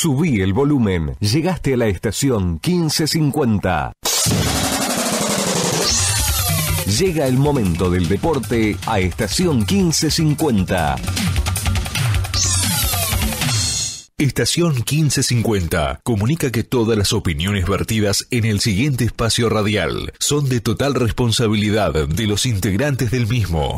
Subí el volumen. Llegaste a la estación 1550. Llega el momento del deporte a estación 1550. Estación 1550 comunica que todas las opiniones vertidas en el siguiente espacio radial son de total responsabilidad de los integrantes del mismo.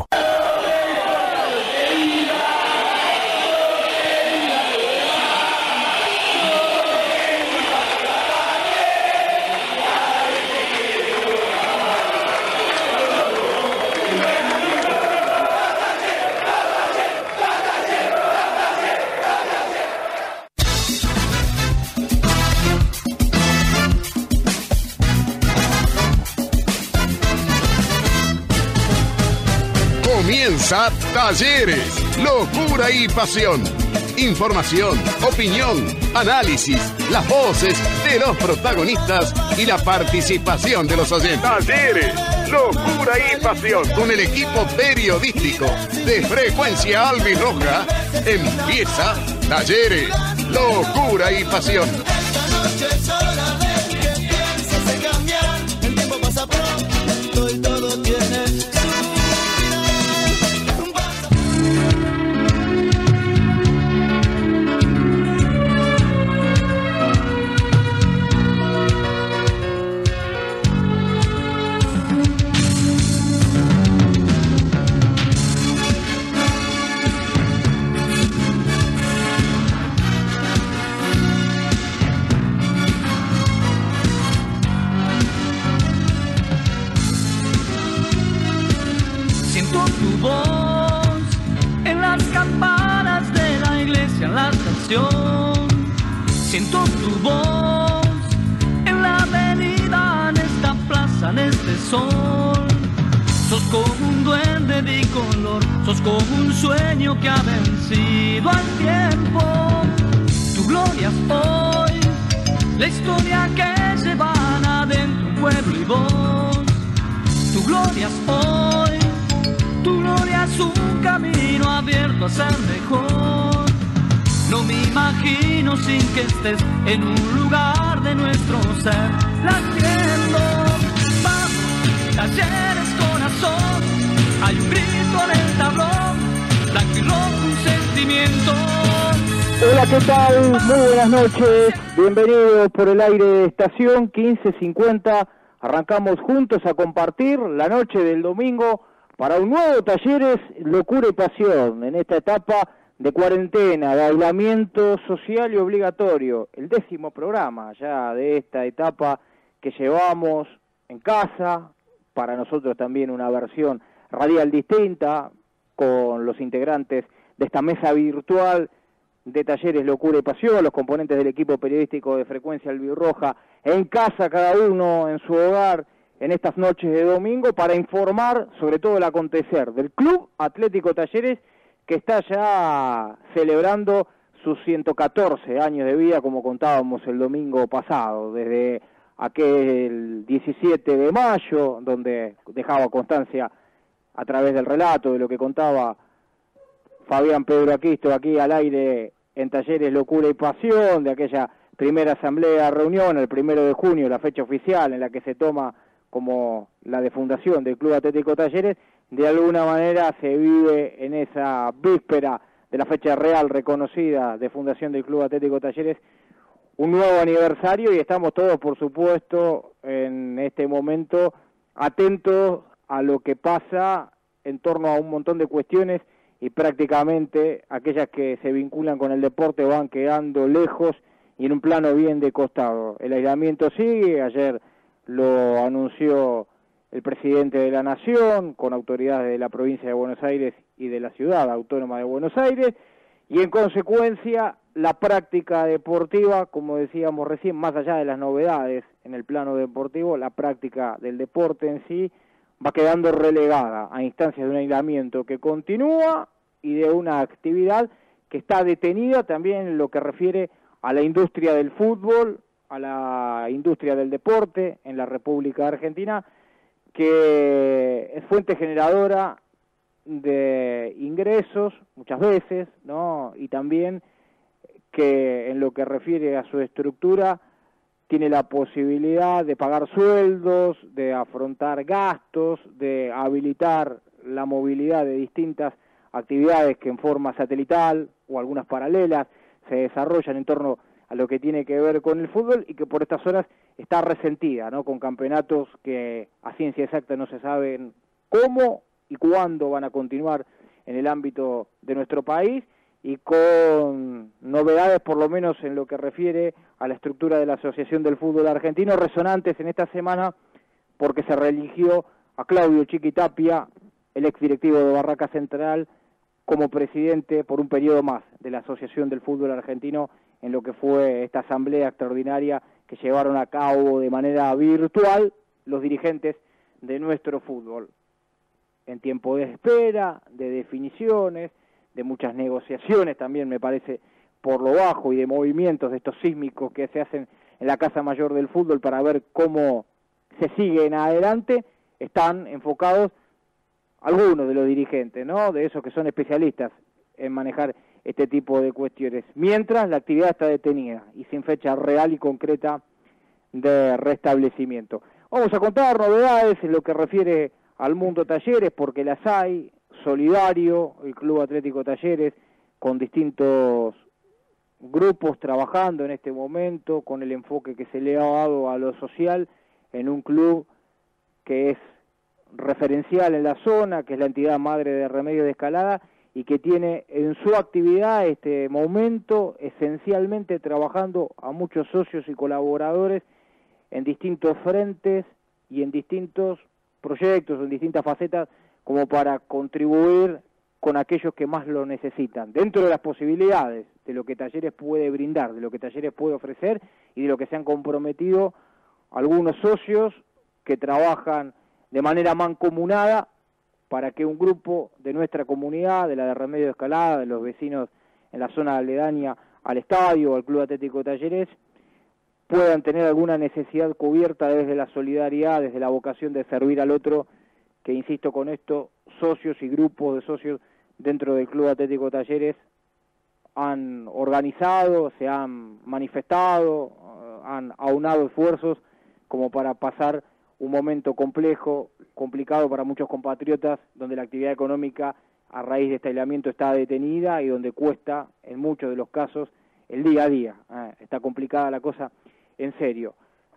Comienza Talleres, locura y pasión. Información, opinión, análisis, las voces de los protagonistas y la participación de los oyentes. Talleres, locura y pasión. Con el equipo periodístico de Frecuencia Albirroja, empieza Talleres, locura y pasión. Siento tu voz en la avenida, en esta plaza, en este sol. Sos como un duende bicolor, sos como un sueño que ha vencido al tiempo. Tu gloria es hoy, la historia que llevan adentro un pueblo y vos. Tu gloria es hoy, tu gloria es un camino abierto a ser mejor. No me imagino sin que estés en un lugar de nuestro ser latiendo. Vamos, Talleres corazón, hay un grito en el tablón, blanco y rojo un sentimiento. Hola, ¿qué tal? Muy buenas noches, bienvenidos por el aire de estación 1550. Arrancamos juntos a compartir la noche del domingo para un nuevo Talleres, locura y pasión en esta etapa de cuarentena, de aislamiento social y obligatorio, el 10º programa ya de esta etapa que llevamos en casa, para nosotros también una versión radial distinta, con los integrantes de esta mesa virtual de Talleres Locura y Pasión, los componentes del equipo periodístico de Frecuencia Albirroja, en casa cada uno en su hogar, en estas noches de domingo, para informar sobre todo el acontecer del Club Atlético Talleres, que está ya celebrando sus 114 años de vida, como contábamos el domingo pasado, desde aquel 17 de mayo, donde dejaba constancia a través del relato de lo que contaba Fabián Pedro Aquisto aquí al aire en Talleres Locura y Pasión, de aquella primera asamblea reunión, el 1 de junio, la fecha oficial en la que se toma como la de fundación del Club Atlético Talleres. De alguna manera se vive en esa víspera de la fecha real reconocida de fundación del Club Atlético Talleres un nuevo aniversario, y estamos todos, por supuesto, en este momento atentos a lo que pasa en torno a un montón de cuestiones, y prácticamente aquellas que se vinculan con el deporte van quedando lejos y en un plano bien de costado. El aislamiento sigue, ayer lo anunció el presidente de la Nación, con autoridades de la provincia de Buenos Aires y de la ciudad autónoma de Buenos Aires, y en consecuencia la práctica deportiva, como decíamos recién, más allá de las novedades en el plano deportivo, la práctica del deporte en sí va quedando relegada a instancias de un aislamiento que continúa y de una actividad que está detenida también en lo que refiere a la industria del fútbol, a la industria del deporte en la República Argentina, que es fuente generadora de ingresos muchas veces, ¿no? Y también que en lo que refiere a su estructura tiene la posibilidad de pagar sueldos, de afrontar gastos, de habilitar la movilidad de distintas actividades que en forma satelital o algunas paralelas se desarrollan en torno a lo que tiene que ver con el fútbol y que por estas horas está resentida, ¿no? Con campeonatos que a ciencia exacta no se saben cómo y cuándo van a continuar en el ámbito de nuestro país y con novedades por lo menos en lo que refiere a la estructura de la Asociación del Fútbol Argentino, resonantes en esta semana porque se reeligió a Claudio Chiqui Tapia, el exdirectivo de Barraca Central, como presidente por un periodo más de la Asociación del Fútbol Argentino en lo que fue esta asamblea extraordinaria que llevaron a cabo de manera virtual los dirigentes de nuestro fútbol. En tiempo de espera, de definiciones, de muchas negociaciones también me parece por lo bajo y de movimientos de estos sísmicos que se hacen en la Casa Mayor del Fútbol para ver cómo se siguen adelante, están enfocados algunos de los dirigentes, ¿no? De esos que son especialistas en manejar este tipo de cuestiones. Mientras la actividad está detenida y sin fecha real y concreta de restablecimiento. Vamos a contar novedades en lo que refiere al mundo Talleres, porque las hay. Solidario, el Club Atlético Talleres, con distintos grupos trabajando en este momento, con el enfoque que se le ha dado a lo social, en un club que es referencial en la zona, que es la entidad madre de Remedios de Escalada, y que tiene en su actividad este momento esencialmente trabajando a muchos socios y colaboradores en distintos frentes y en distintos proyectos, en distintas facetas, como para contribuir con aquellos que más lo necesitan, dentro de las posibilidades de lo que Talleres puede brindar, de lo que Talleres puede ofrecer y de lo que se han comprometido algunos socios que trabajan de manera mancomunada para que un grupo de nuestra comunidad, de la de Remedios de Escalada, de los vecinos en la zona aledaña al estadio o al Club Atlético Talleres, puedan tener alguna necesidad cubierta desde la solidaridad, desde la vocación de servir al otro, que insisto con esto, socios y grupos de socios dentro del Club Atlético Talleres han organizado, se han manifestado, han aunado esfuerzos como para pasar un momento complejo, complicado para muchos compatriotas, donde la actividad económica a raíz de este aislamiento está detenida y donde cuesta, en muchos de los casos, el día a día. Está complicada la cosa, en serio.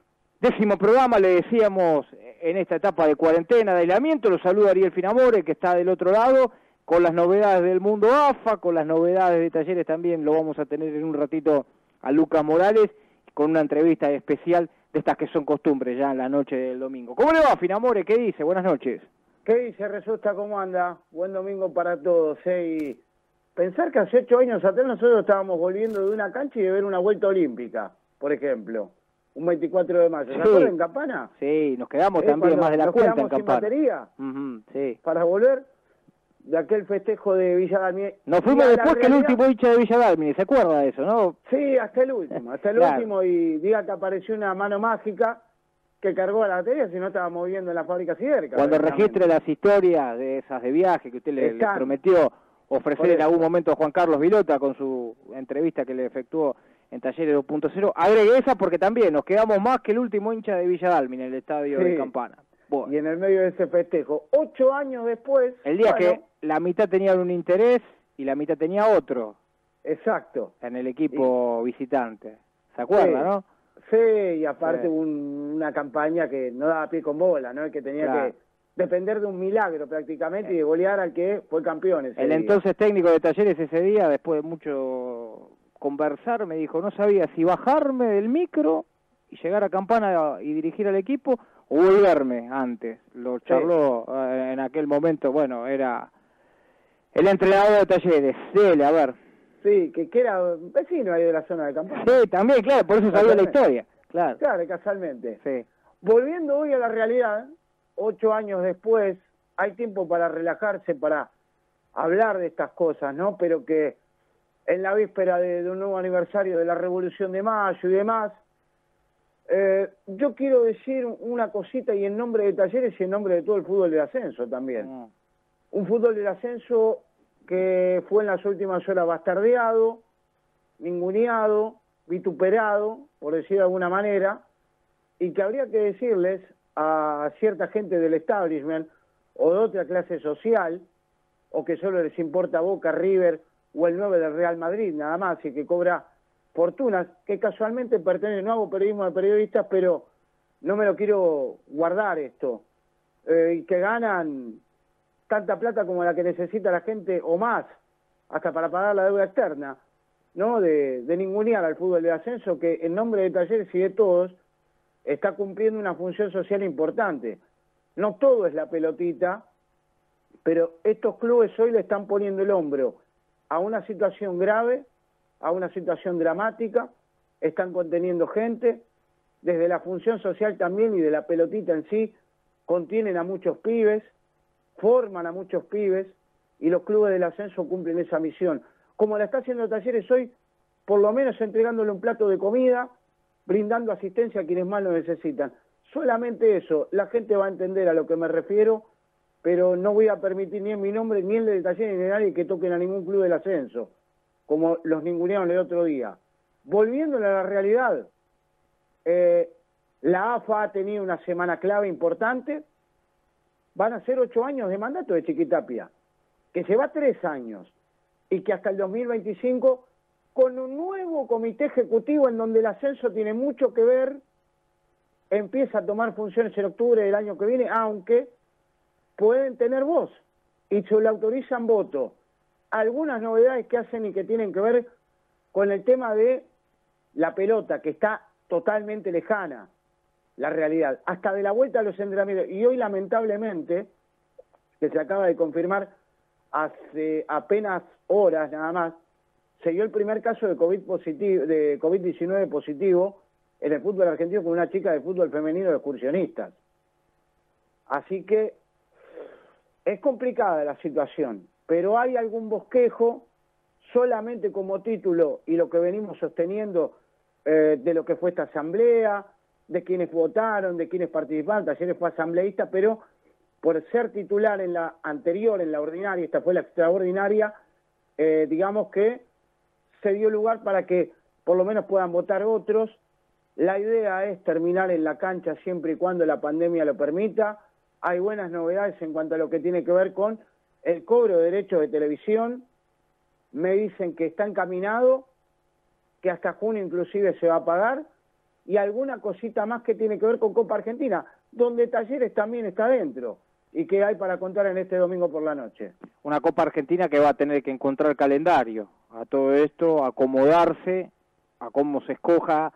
10º programa, le decíamos, en esta etapa de cuarentena, de aislamiento. Lo saluda Ariel Finamore, que está del otro lado, con las novedades del mundo AFA, con las novedades de Talleres también. Lo vamos a tener en un ratito a Lucas Morales, con una entrevista especial de estas que son costumbres ya en la noche del domingo. ¿Cómo le va, Finamore? ¿Qué dice? Buenas noches. ¿Qué dice, Resulta? ¿Cómo anda? Buen domingo para todos. Y pensar que hace 8 años atrás nosotros estábamos volviendo de una cancha y de ver una vuelta olímpica, por ejemplo. Un 24 de mayo. ¿Se acuerdan en Campana? Sí, nos quedamos también más de la cuenta en Campana. ¿Nos quedamos sin batería? Sí. Para volver de aquel festejo de Villa Dálmine. Nos fuimos después que el último hincha de Villa Dálmine, ¿se acuerda de eso, no? Sí, hasta el último, claro. Último, y diga que apareció una mano mágica que cargó a la batería, si no estábamos viviendo en la fábrica Siderca. Cuando registre las historias de esas de viaje que usted le prometió ofrecer en algún momento a Juan Carlos Vilota con su entrevista que le efectuó en Talleres 2.0, agregue esa porque también nos quedamos más que el último hincha de Villa Dálmine en el estadio de Campana. Bueno. Y en el medio de ese festejo, 8 años después... El día que la mitad tenía un interés y la mitad tenía otro. Exacto. En el equipo visitante. ¿Se acuerda, no? Sí, y aparte una campaña que no daba pie con bola, ¿no? El que tenía que depender de un milagro prácticamente y de golear al que fue campeón ese día. Entonces técnico de Talleres ese día, después de mucho conversar, me dijo, no sabía si bajarme del micro y llegar a Campana y dirigir al equipo o volverme antes. Lo charló en aquel momento, bueno, era el entrenador de Talleres. Dele, a ver. Sí, que era vecino ahí de la zona de Campana. Sí, también, claro, por eso sabía la historia. Claro, casualmente. Sí. Volviendo hoy a la realidad, 8 años después, hay tiempo para relajarse, para hablar de estas cosas, ¿no? Pero que en la víspera de un nuevo aniversario de la Revolución de Mayo y demás, yo quiero decir una cosita y en nombre de Talleres y en nombre de todo el fútbol del ascenso también. Un fútbol del ascenso que fue en las últimas horas bastardeado, ninguneado, vituperado, por decir de alguna manera, y que habría que decirles a cierta gente del establishment o de otra clase social, o que solo les importa Boca, River o el 9 del Real Madrid, nada más, y que cobra fortunas, que casualmente pertenecen, no hago periodismo de periodistas, pero no me lo quiero guardar esto, y que ganan tanta plata como la que necesita la gente, o más, hasta para pagar la deuda externa, ¿no? De ningunear al fútbol de ascenso, que en nombre de Talleres y de todos, está cumpliendo una función social importante. No todo es la pelotita, pero estos clubes hoy le están poniendo el hombro a una situación grave, a una situación dramática, están conteniendo gente, desde la función social también y de la pelotita en sí, contienen a muchos pibes, forman a muchos pibes, y los clubes del ascenso cumplen esa misión. Como la está haciendo Talleres hoy, por lo menos entregándole un plato de comida, brindando asistencia a quienes más lo necesitan. Solamente eso, la gente va a entender a lo que me refiero, pero no voy a permitir ni en mi nombre, ni en el de Talleres, ni de nadie que toquen a ningún club del ascenso, como los ningunearon el otro día. Volviéndole a la realidad, la AFA ha tenido una semana clave importante, van a ser 8 años de mandato de Chiquitapia, que se va 3 años, y que hasta el 2025, con un nuevo comité ejecutivo en donde el ascenso tiene mucho que ver, empieza a tomar funciones en octubre del año que viene, aunque pueden tener voz, y se le autorizan voto. Algunas novedades que hacen y que tienen que ver con el tema de la pelota, que está totalmente lejana, la realidad, hasta de la vuelta a los entrenamientos. Y hoy, lamentablemente, que se acaba de confirmar hace apenas horas nada más, se dio el primer caso de COVID-19 positivo en el fútbol argentino con una chica de fútbol femenino de excursionistas. Así que es complicada la situación, pero hay algún bosquejo, solamente como título, y lo que venimos sosteniendo de lo que fue esta asamblea, de quienes votaron, de quienes participaron. Talleres fue asambleísta, pero por ser titular en la anterior, en la ordinaria, esta fue la extraordinaria, digamos que se dio lugar para que por lo menos puedan votar otros. La idea es terminar en la cancha siempre y cuando la pandemia lo permita. Hay buenas novedades en cuanto a lo que tiene que ver con el cobro de derechos de televisión. Me dicen que está encaminado, que hasta junio inclusive se va a pagar, y alguna cosita más que tiene que ver con Copa Argentina, donde Talleres también está dentro, y que hay para contar en este domingo por la noche. Una Copa Argentina que va a tener que encontrar calendario a todo esto, acomodarse a cómo se escoja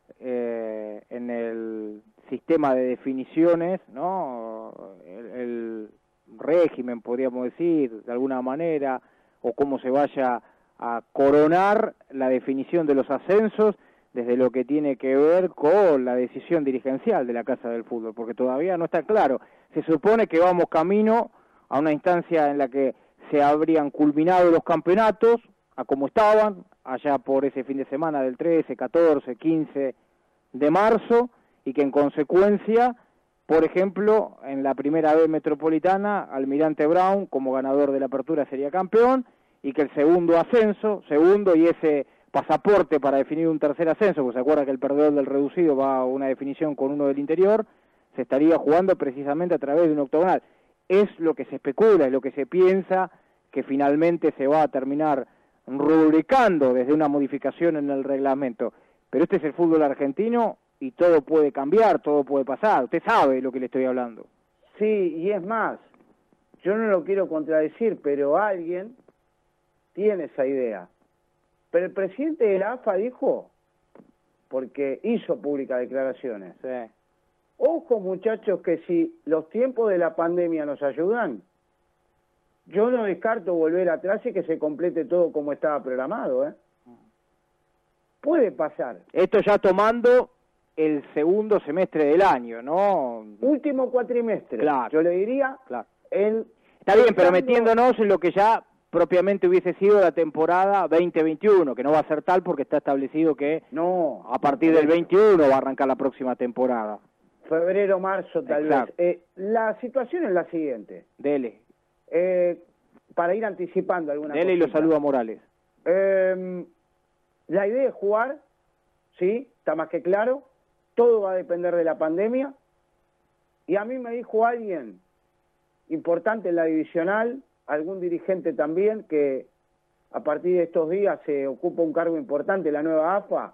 en el sistema de definiciones, ¿no? El régimen, podríamos decir, de alguna manera, o cómo se vaya a coronar la definición de los ascensos desde lo que tiene que ver con la decisión dirigencial de la Casa del Fútbol, porque todavía no está claro. Se supone que vamos camino a una instancia en la que se habrían culminado los campeonatos a como estaban, allá por ese fin de semana del 13, 14, 15 de marzo, y que en consecuencia, por ejemplo, en la primera B metropolitana, Almirante Brown como ganador de la apertura sería campeón, y que el segundo y ese pasaporte para definir un tercer ascenso, porque se acuerda que el perdedor del reducido va a una definición con uno del interior, se estaría jugando precisamente a través de un octogonal. Es lo que se especula, es lo que se piensa que finalmente se va a terminar rubricando desde una modificación en el reglamento. Pero este es el fútbol argentino y todo puede cambiar, todo puede pasar. Usted sabe de lo que le estoy hablando. Sí, y es más, yo no lo quiero contradecir, pero alguien tiene esa idea. Pero el presidente de la AFA dijo, porque hizo públicas declaraciones, ojo muchachos, que si los tiempos de la pandemia nos ayudan, yo no descarto volver atrás y que se complete todo como estaba programado, Puede pasar. Esto ya tomando el segundo semestre del año, ¿no? Último cuatrimestre, claro. Yo le diría. Claro. Está bien, pero metiéndonos en lo que ya propiamente hubiese sido la temporada 2021, que no va a ser tal porque está establecido que no, a partir del 21 va a arrancar la próxima temporada. Febrero, marzo, tal Exacto. vez. La situación es la siguiente. Dele. Para ir anticipando alguna cosa. Dele y lo saluda Morales. La idea es jugar, sí, está más que claro, todo va a depender de la pandemia, y a mí me dijo alguien importante en la divisional, algún dirigente también, que a partir de estos días se ocupa un cargo importante en la nueva AFA,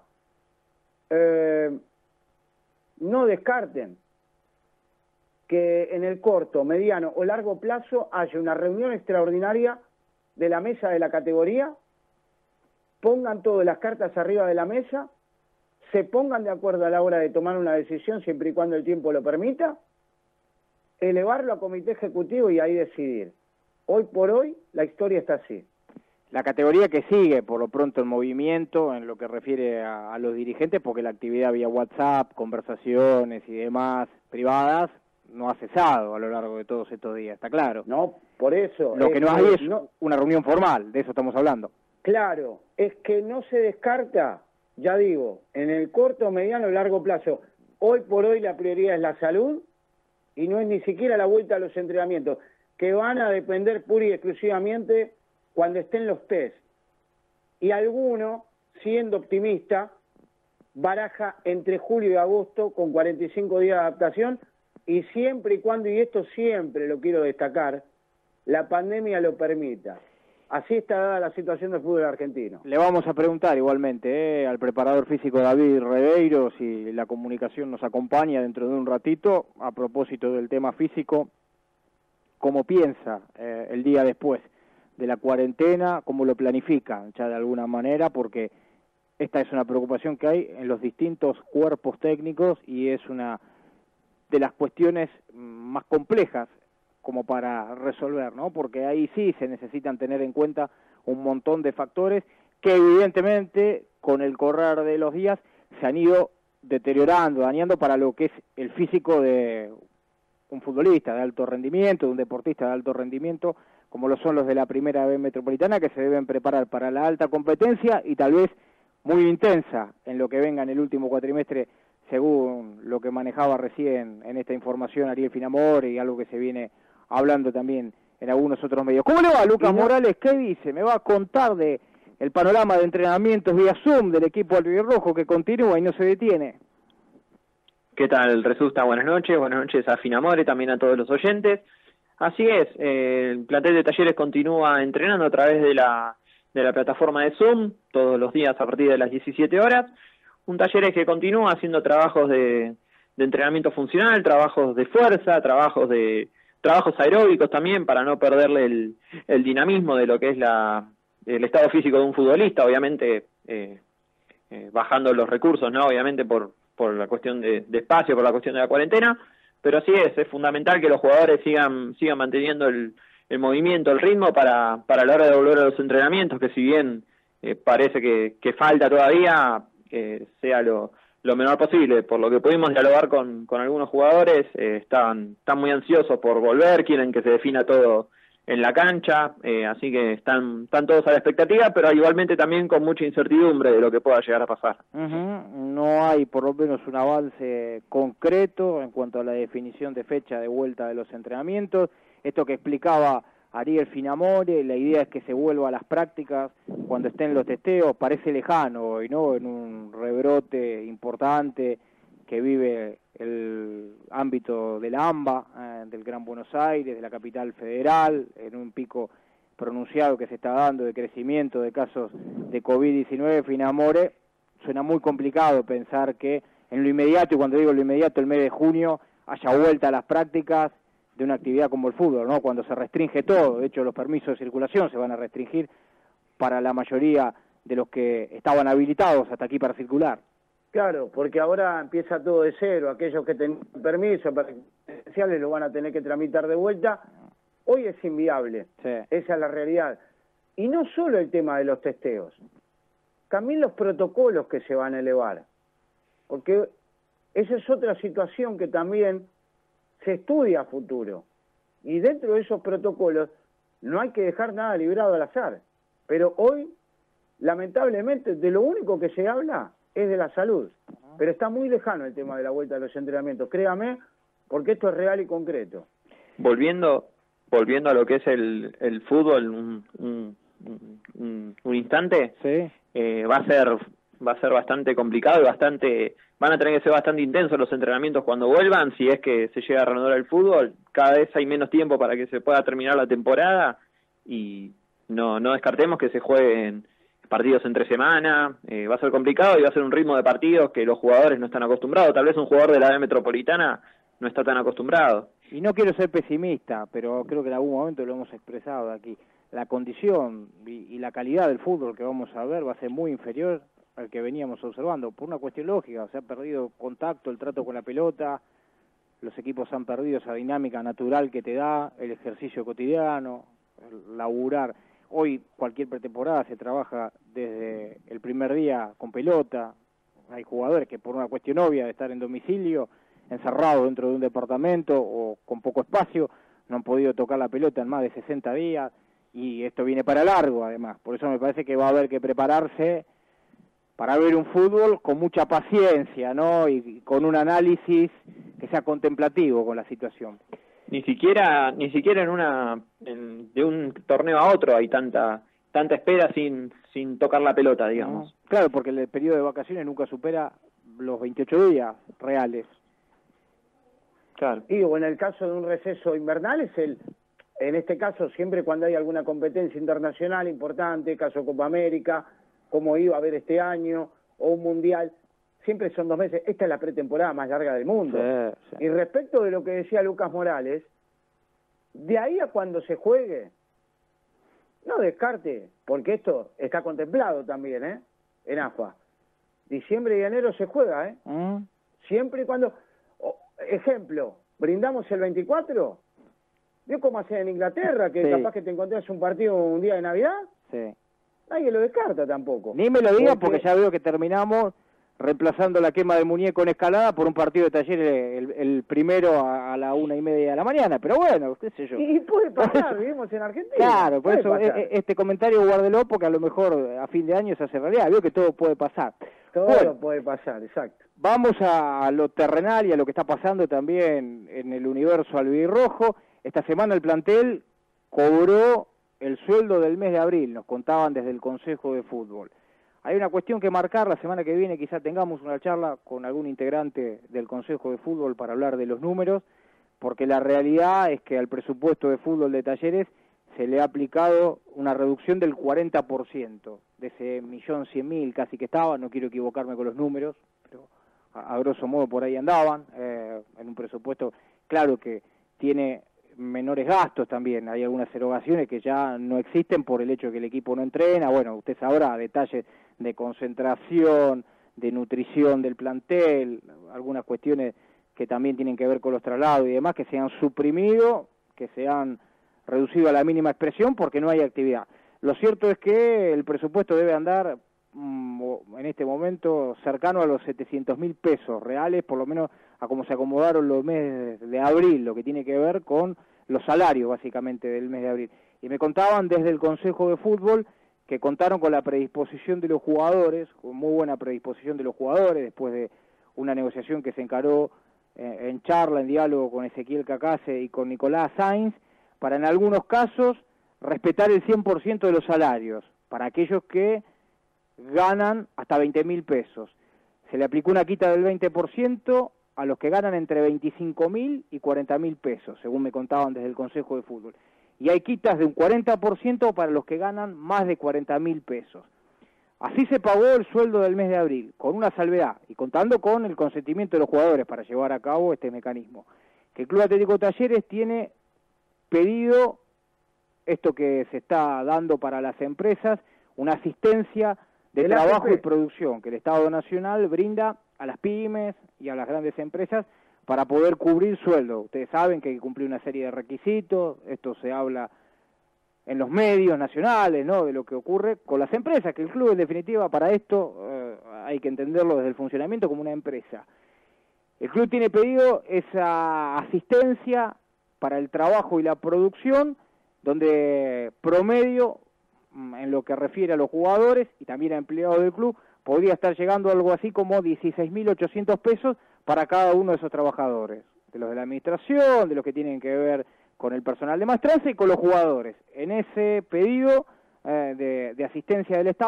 no descarten que en el corto, mediano o largo plazo haya una reunión extraordinaria de la mesa de la categoría, pongan todas las cartas arriba de la mesa, se pongan de acuerdo a la hora de tomar una decisión siempre y cuando el tiempo lo permita, elevarlo a comité ejecutivo y ahí decidir. Hoy por hoy la historia está así. La categoría que sigue, por lo pronto, el movimiento en lo que refiere a los dirigentes, porque la actividad vía WhatsApp, conversaciones y demás privadas, no ha cesado a lo largo de todos estos días, está claro. No, por eso. Lo que no hay es una reunión formal, de eso estamos hablando. Claro, es que no se descarta, ya digo, en el corto, mediano o largo plazo. Hoy por hoy la prioridad es la salud y no es ni siquiera la vuelta a los entrenamientos, que van a depender pura y exclusivamente cuando estén los test. Y alguno, siendo optimista, baraja entre julio y agosto con 45 días de adaptación, y siempre y cuando, y esto siempre lo quiero destacar, la pandemia lo permita. Así está dada la situación del fútbol argentino. Le vamos a preguntar igualmente al preparador físico David Ribeiro, si la comunicación nos acompaña dentro de un ratito, a propósito del tema físico, cómo piensa el día después de la cuarentena, cómo lo planifica ya de alguna manera, porque esta es una preocupación que hay en los distintos cuerpos técnicos y es una de las cuestiones más complejas como para resolver, ¿no? Porque ahí sí se necesitan tener en cuenta un montón de factores que evidentemente con el correr de los días se han ido deteriorando, dañando para lo que es el físico de un futbolista de alto rendimiento, de un deportista de alto rendimiento, como lo son los de la Primera B Metropolitana, que se deben preparar para la alta competencia y tal vez muy intensa en lo que venga en el último cuatrimestre, según lo que manejaba recién en esta información Ariel Finamore y algo que se viene hablando también en algunos otros medios. ¿Cómo le va, Lucas Morales? ¿Qué dice? ¿Me va a contar de el panorama de entrenamientos vía Zoom del equipo albirrojo que continúa y no se detiene? ¿Qué tal, Resulta? Buenas noches a Finamore, también a todos los oyentes. Así es, el plantel de Talleres continúa entrenando a través de la plataforma de Zoom, todos los días a partir de las 17 horas. Un Talleres que continúa haciendo trabajos de entrenamiento funcional, trabajos de fuerza, trabajos aeróbicos también, para no perderle el dinamismo de lo que es el estado físico de un futbolista, obviamente bajando los recursos, ¿no? Obviamente por la cuestión de espacio, por la cuestión de la cuarentena, pero así es fundamental que los jugadores sigan manteniendo el movimiento, el ritmo para la hora de volver a los entrenamientos, que si bien parece que falta todavía, sea lo menor posible. Por lo que pudimos dialogar con algunos jugadores, están muy ansiosos por volver, quieren que se defina todo en la cancha, así que están todos a la expectativa, pero igualmente también con mucha incertidumbre de lo que pueda llegar a pasar. No hay por lo menos un avance concreto en cuanto a la definición de fecha de vuelta de los entrenamientos. Esto que explicaba Ariel Finamore, la idea es que se vuelva a las prácticas cuando estén los testeos, parece lejano hoy, ¿no? En un rebrote importante que vive el ámbito de la AMBA, del Gran Buenos Aires, de la capital federal, en un pico pronunciado que se está dando de crecimiento de casos de COVID-19, Finamore, suena muy complicado pensar que en lo inmediato, y cuando digo lo inmediato, el mes de junio, haya vuelta a las prácticas de una actividad como el fútbol, ¿no? Cuando se restringe todo, de hecho los permisos de circulación se van a restringir para la mayoría de los que estaban habilitados hasta aquí para circular. Claro, porque ahora empieza todo de cero, aquellos que tenían permiso presenciales lo van a tener que tramitar de vuelta. Hoy es inviable, sí. Esa es la realidad. Y no solo el tema de los testeos, también los protocolos que se van a elevar, porque esa es otra situación que también se estudia a futuro. Y dentro de esos protocolos no hay que dejar nada librado al azar. Pero hoy, lamentablemente, de lo único que se habla es de la salud. Pero está muy lejano el tema de la vuelta a los entrenamientos. Créame, porque esto es real y concreto. Volviendo a lo que es el fútbol, un instante, sí. va a ser bastante complicado y van a tener que ser bastante intensos los entrenamientos cuando vuelvan, si es que se llega a reanudar el fútbol. Cada vez hay menos tiempo para que se pueda terminar la temporada y no descartemos que se jueguen partidos entre semana. Va a ser complicado y va a ser un ritmo de partidos que los jugadores no están acostumbrados. Tal vez un jugador de la B Metropolitana no está tan acostumbrado. Y no quiero ser pesimista, pero creo que en algún momento lo hemos expresado aquí. La condición y la calidad del fútbol que vamos a ver va a ser muy inferior al que veníamos observando, por una cuestión lógica. Se ha perdido contacto, el trato con la pelota, los equipos han perdido esa dinámica natural que te da el ejercicio cotidiano, el laburar. Hoy cualquier pretemporada se trabaja desde el primer día con pelota. Hay jugadores que por una cuestión obvia de estar en domicilio, encerrados dentro de un departamento o con poco espacio, no han podido tocar la pelota en más de 60 días y esto viene para largo además. Por eso me parece que va a haber que prepararse para ver un fútbol con mucha paciencia, ¿no? Y con un análisis que sea contemplativo con la situación. Ni siquiera de un torneo a otro hay tanta espera sin tocar la pelota, digamos. No, claro, porque el periodo de vacaciones nunca supera los 28 días reales. Claro. Y o en el caso de un receso invernal en este caso siempre cuando hay alguna competencia internacional importante, caso Copa América, como iba a haber este año, o un mundial, siempre son 2 meses. Esta es la pretemporada más larga del mundo. Sí. Y respecto de lo que decía Lucas Morales, de ahí a cuando se juegue, no descarte, porque esto está contemplado también, en AFA. Diciembre y enero se juega, Siempre y cuando... ejemplo, brindamos el 24, ¿vio cómo hacen en Inglaterra? Que capaz que te encontrás un partido un día de Navidad. Sí. Nadie lo descarta tampoco. Ni me lo diga porque ya veo que terminamos reemplazando la quema de muñeco en escalada por un partido de Talleres el primero a la 1:30 de la mañana, pero bueno, qué sé yo. Y puede pasar, vivimos en Argentina. Claro, por eso este comentario guárdelo porque a lo mejor a fin de año se hace realidad, veo que todo puede pasar. Todo puede pasar, exacto. Vamos a lo terrenal y a lo que está pasando también en el universo albirrojo. Esta semana el plantel cobró el sueldo del mes de abril, nos contaban desde el Consejo de Fútbol. Hay una cuestión que marcar, la semana que viene quizá tengamos una charla con algún integrante del Consejo de Fútbol para hablar de los números, porque la realidad es que al presupuesto de fútbol de Talleres se le ha aplicado una reducción del 40%, de ese 1.100.000 casi que estaba, no quiero equivocarme con los números, pero a grosso modo por ahí andaban, en un presupuesto claro que tiene menores gastos también, hay algunas erogaciones que ya no existen por el hecho de que el equipo no entrena, bueno, usted sabrá, detalles de concentración, de nutrición del plantel, algunas cuestiones que también tienen que ver con los traslados y demás, que se han suprimido, que se han reducido a la mínima expresión porque no hay actividad. Lo cierto es que el presupuesto debe andar en este momento cercano a los 700.000 pesos reales, por lo menos a cómo se acomodaron los meses de abril, lo que tiene que ver con los salarios básicamente del mes de abril. Y me contaban desde el Consejo de Fútbol que contaron con la predisposición de los jugadores, con muy buena predisposición de los jugadores, después de una negociación que se encaró en charla, en diálogo con Ezequiel Cacase y con Nicolás Sainz, para en algunos casos respetar el 100% de los salarios, para aquellos que ganan hasta 20.000 pesos. Se le aplicó una quita del 20% a los que ganan entre 25.000 y 40.000 pesos, según me contaban desde el Consejo de Fútbol. Y hay quitas de un 40% para los que ganan más de 40.000 pesos. Así se pagó el sueldo del mes de abril, con una salvedad, y contando con el consentimiento de los jugadores para llevar a cabo este mecanismo. Que el Club Atlético Talleres tiene pedido esto que se está dando para las empresas, una asistencia de trabajo y producción que el Estado Nacional brinda a las pymes y a las grandes empresas para poder cubrir sueldo. Ustedes saben que hay que cumplir una serie de requisitos, esto se habla en los medios nacionales, ¿no?, de lo que ocurre con las empresas, que el club en definitiva para esto hay que entenderlo desde el funcionamiento como una empresa. El club tiene pedido esa asistencia para el trabajo y la producción, donde promedio, en lo que refiere a los jugadores y también a empleados del club, podría estar llegando a algo así como 16.800 pesos para cada uno de esos trabajadores, de los de la administración, de los que tienen que ver con el personal de maestranza y con los jugadores. En ese pedido de asistencia del Estado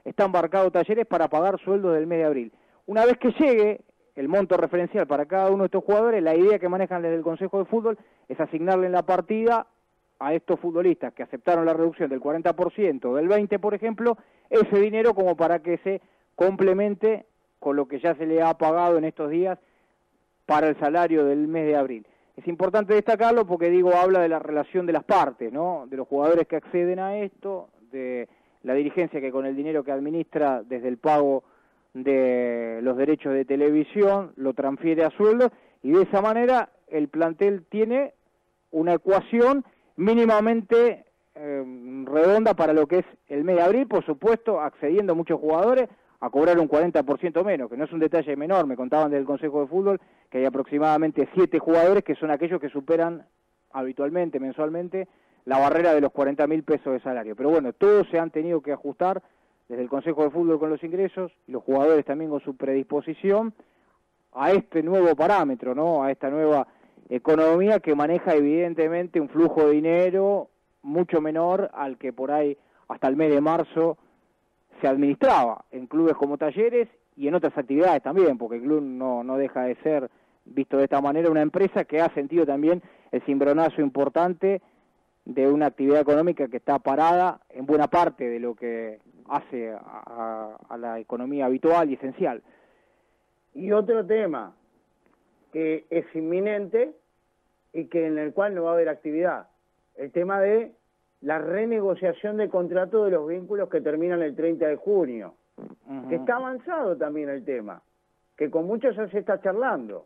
está embarcado Talleres para pagar sueldos del mes de abril. Una vez que llegue el monto referencial para cada uno de estos jugadores, la idea que manejan desde el Consejo de Fútbol es asignarle en la partida a estos futbolistas que aceptaron la reducción del 40% o del 20%, por ejemplo, ese dinero como para que se complemente con lo que ya se le ha pagado en estos días para el salario del mes de abril. Es importante destacarlo porque, digo, habla de la relación de las partes, ¿no? De los jugadores que acceden a esto, de la dirigencia que con el dinero que administra desde el pago de los derechos de televisión lo transfiere a sueldos, y de esa manera el plantel tiene una ecuación mínimamente redonda para lo que es el mes de abril, por supuesto, accediendo muchos jugadores a cobrar un 40% menos, que no es un detalle menor. Me contaban del Consejo de Fútbol que hay aproximadamente 7 jugadores que son aquellos que superan habitualmente, mensualmente, la barrera de los 40.000 pesos de salario. Pero bueno, todos se han tenido que ajustar desde el Consejo de Fútbol con los ingresos, y los jugadores también con su predisposición a este nuevo parámetro, ¿no? A esta nueva economía que maneja evidentemente un flujo de dinero mucho menor al que por ahí hasta el mes de marzo se administraba en clubes como Talleres y en otras actividades también, porque el club no deja de ser, visto de esta manera, una empresa que ha sentido también el cimbronazo importante de una actividad económica que está parada en buena parte de lo que hace a la economía habitual y esencial. Y otro tema que es inminente y que en el cual no va a haber actividad, el tema de la renegociación de contrato de los vínculos que terminan el 30 de junio, que está avanzado también el tema, que con muchos ya se está charlando.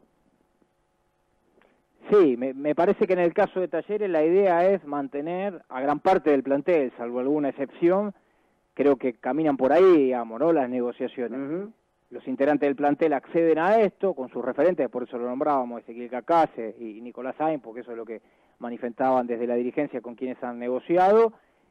Sí, me parece que en el caso de Talleres la idea es mantener a gran parte del plantel, salvo alguna excepción. Creo que caminan por ahí, digamos, ¿no? Las negociaciones. Los integrantes del plantel acceden a esto con sus referentes, por eso lo nombrábamos, Ezequiel Cacase y Nicolás Sainz, porque eso es lo que manifestaban desde la dirigencia con quienes han negociado,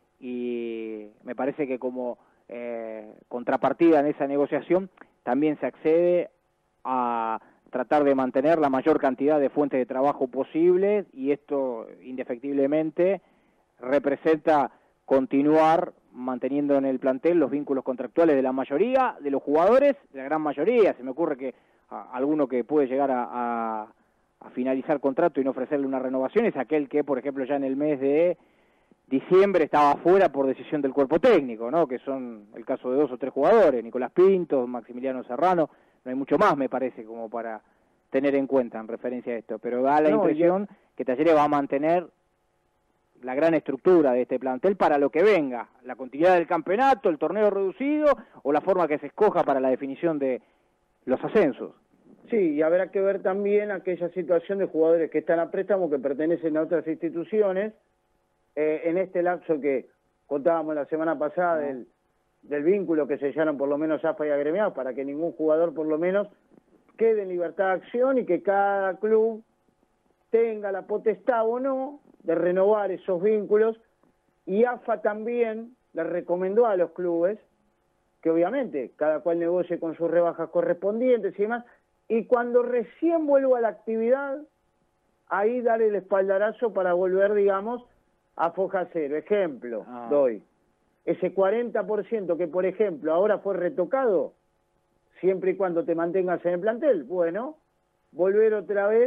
y me parece que como contrapartida en esa negociación también se accede a tratar de mantener la mayor cantidad de fuentes de trabajo posibles, y esto indefectiblemente representa continuar manteniendo en el plantel los vínculos contractuales de la mayoría de los jugadores, de la gran mayoría. Se me ocurre que alguno que puede llegar a finalizar contrato y no ofrecerle una renovación es aquel que, por ejemplo, ya en el mes de diciembre estaba fuera por decisión del cuerpo técnico, ¿no? Que son el caso de 2 o 3 jugadores, Nicolás Pinto, Maximiliano Serrano. No hay mucho más, me parece, como para tener en cuenta en referencia a esto, pero da la impresión que Talleres va a mantener la gran estructura de este plantel para lo que venga, la continuidad del campeonato, el torneo reducido o la forma que se escoja para la definición de los ascensos. Sí, y habrá que ver también aquella situación de jugadores que están a préstamo, que pertenecen a otras instituciones, en este lapso que contábamos la semana pasada del vínculo que sellaron por lo menos AFA y agremiados, para que ningún jugador por lo menos quede en libertad de acción y que cada club tenga la potestad o no de renovar esos vínculos. Y AFA también le recomendó a los clubes que obviamente cada cual negocie con sus rebajas correspondientes y demás, y cuando recién vuelva a la actividad, ahí dar el espaldarazo para volver, digamos, a foja cero. Ejemplo, doy, ese 40% que, por ejemplo, ahora fue retocado, siempre y cuando te mantengas en el plantel, bueno, volver otra vez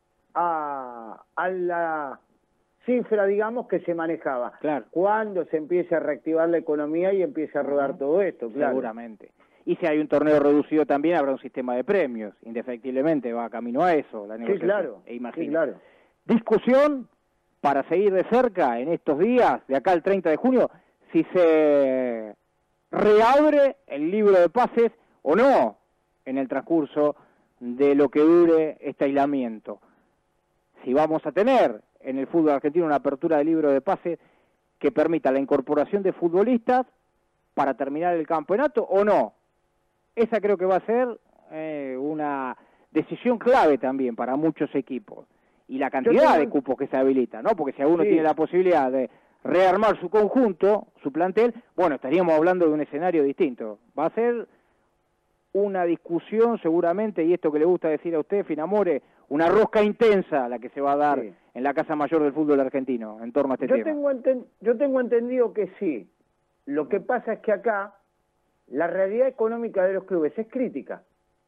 a la cifra, digamos, que se manejaba. Claro. Cuando se empiece a reactivar la economía y empiece a rodar todo esto, claro. Seguramente. Y si hay un torneo reducido también habrá un sistema de premios, indefectiblemente va camino a eso, la negociación. Sí, claro. Imagino. Sí, claro. Discusión para seguir de cerca en estos días, de acá al 30 de junio, si se reabre el libro de pases o no en el transcurso de lo que dure este aislamiento. Si vamos a tener en el fútbol argentino una apertura del libro de pases que permita la incorporación de futbolistas para terminar el campeonato o no. Esa creo que va a ser una decisión clave también para muchos equipos. Y la cantidad de cupos que se habilita, ¿no? Porque si alguno tiene la posibilidad de rearmar su conjunto, su plantel, bueno, estaríamos hablando de un escenario distinto. Va a ser una discusión seguramente, y esto que le gusta decir a usted, Finamore, una rosca intensa la que se va a dar en la Casa Mayor del fútbol argentino en torno a este tema. Yo tengo entendido que sí. Lo que pasa es que acá la realidad económica de los clubes es crítica,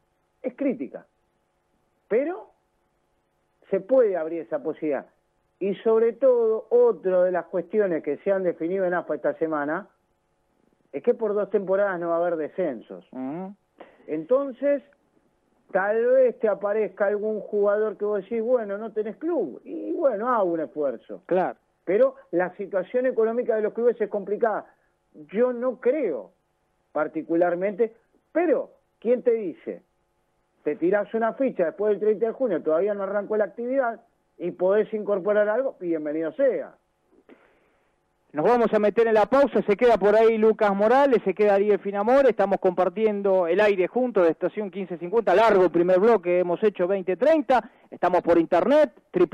pero se puede abrir esa posibilidad. Y sobre todo, otra de las cuestiones que se han definido en AFA esta semana es que por 2 temporadas no va a haber descensos. Entonces, tal vez te aparezca algún jugador que vos decís, bueno, no tenés club, y bueno, hago un esfuerzo. Claro. Pero la situación económica de los clubes es complicada. Yo no creo particularmente, pero ¿quién te dice? Te tirás una ficha después del 30 de junio, todavía no arrancó la actividad, y podés incorporar algo, y bienvenido sea. Nos vamos a meter en la pausa, se queda por ahí Lucas Morales, se queda Ariel Finamore, estamos compartiendo el aire juntos de Estación 1550, largo primer bloque, hemos hecho 20:30, estamos por internet,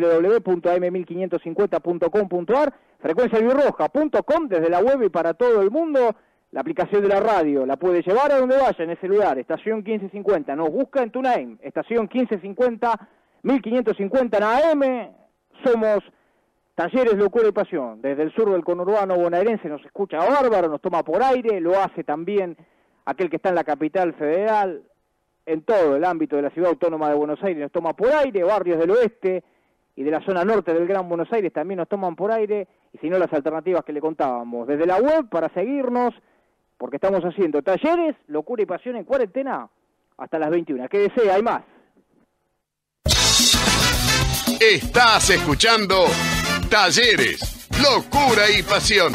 www.am1550.com.ar, frecuencialbirroja.com, desde la web y para todo el mundo, la aplicación de la radio, la puede llevar a donde vaya, en el celular, Estación 1550, nos busca en TuneIn, Estación 1550, 1550 en AM, somos Talleres Locura y Pasión, desde el sur del conurbano bonaerense nos escucha bárbaro, nos toma por aire, lo hace también aquel que está en la capital federal, en todo el ámbito de la ciudad autónoma de Buenos Aires nos toma por aire, barrios del oeste y de la zona norte del Gran Buenos Aires también nos toman por aire, y si no las alternativas que le contábamos, desde la web para seguirnos, porque estamos haciendo Talleres Locura y Pasión en cuarentena hasta las 21, que desea, hay más. Estás escuchando Talleres, Locura y Pasión.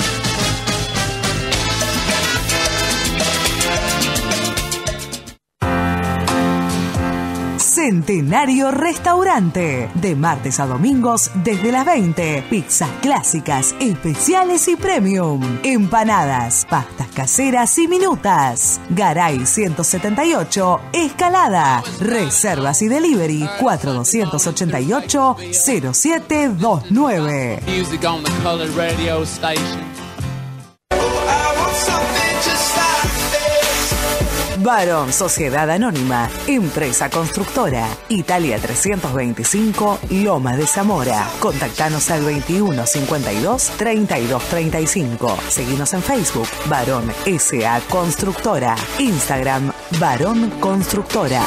Centenario Restaurante. De martes a domingos desde las 20. Pizzas clásicas, especiales y premium. Empanadas, pastas caseras y minutas. Garay 178, Escalada. Reservas y delivery 4288-0729. Music on the Color Radio Station. Barón Sociedad Anónima, empresa constructora, Italia 325, Lomas de Zamora. Contactanos al 2152-3235. Seguinos en Facebook, Barón S.A. Constructora. Instagram, Barón Constructora.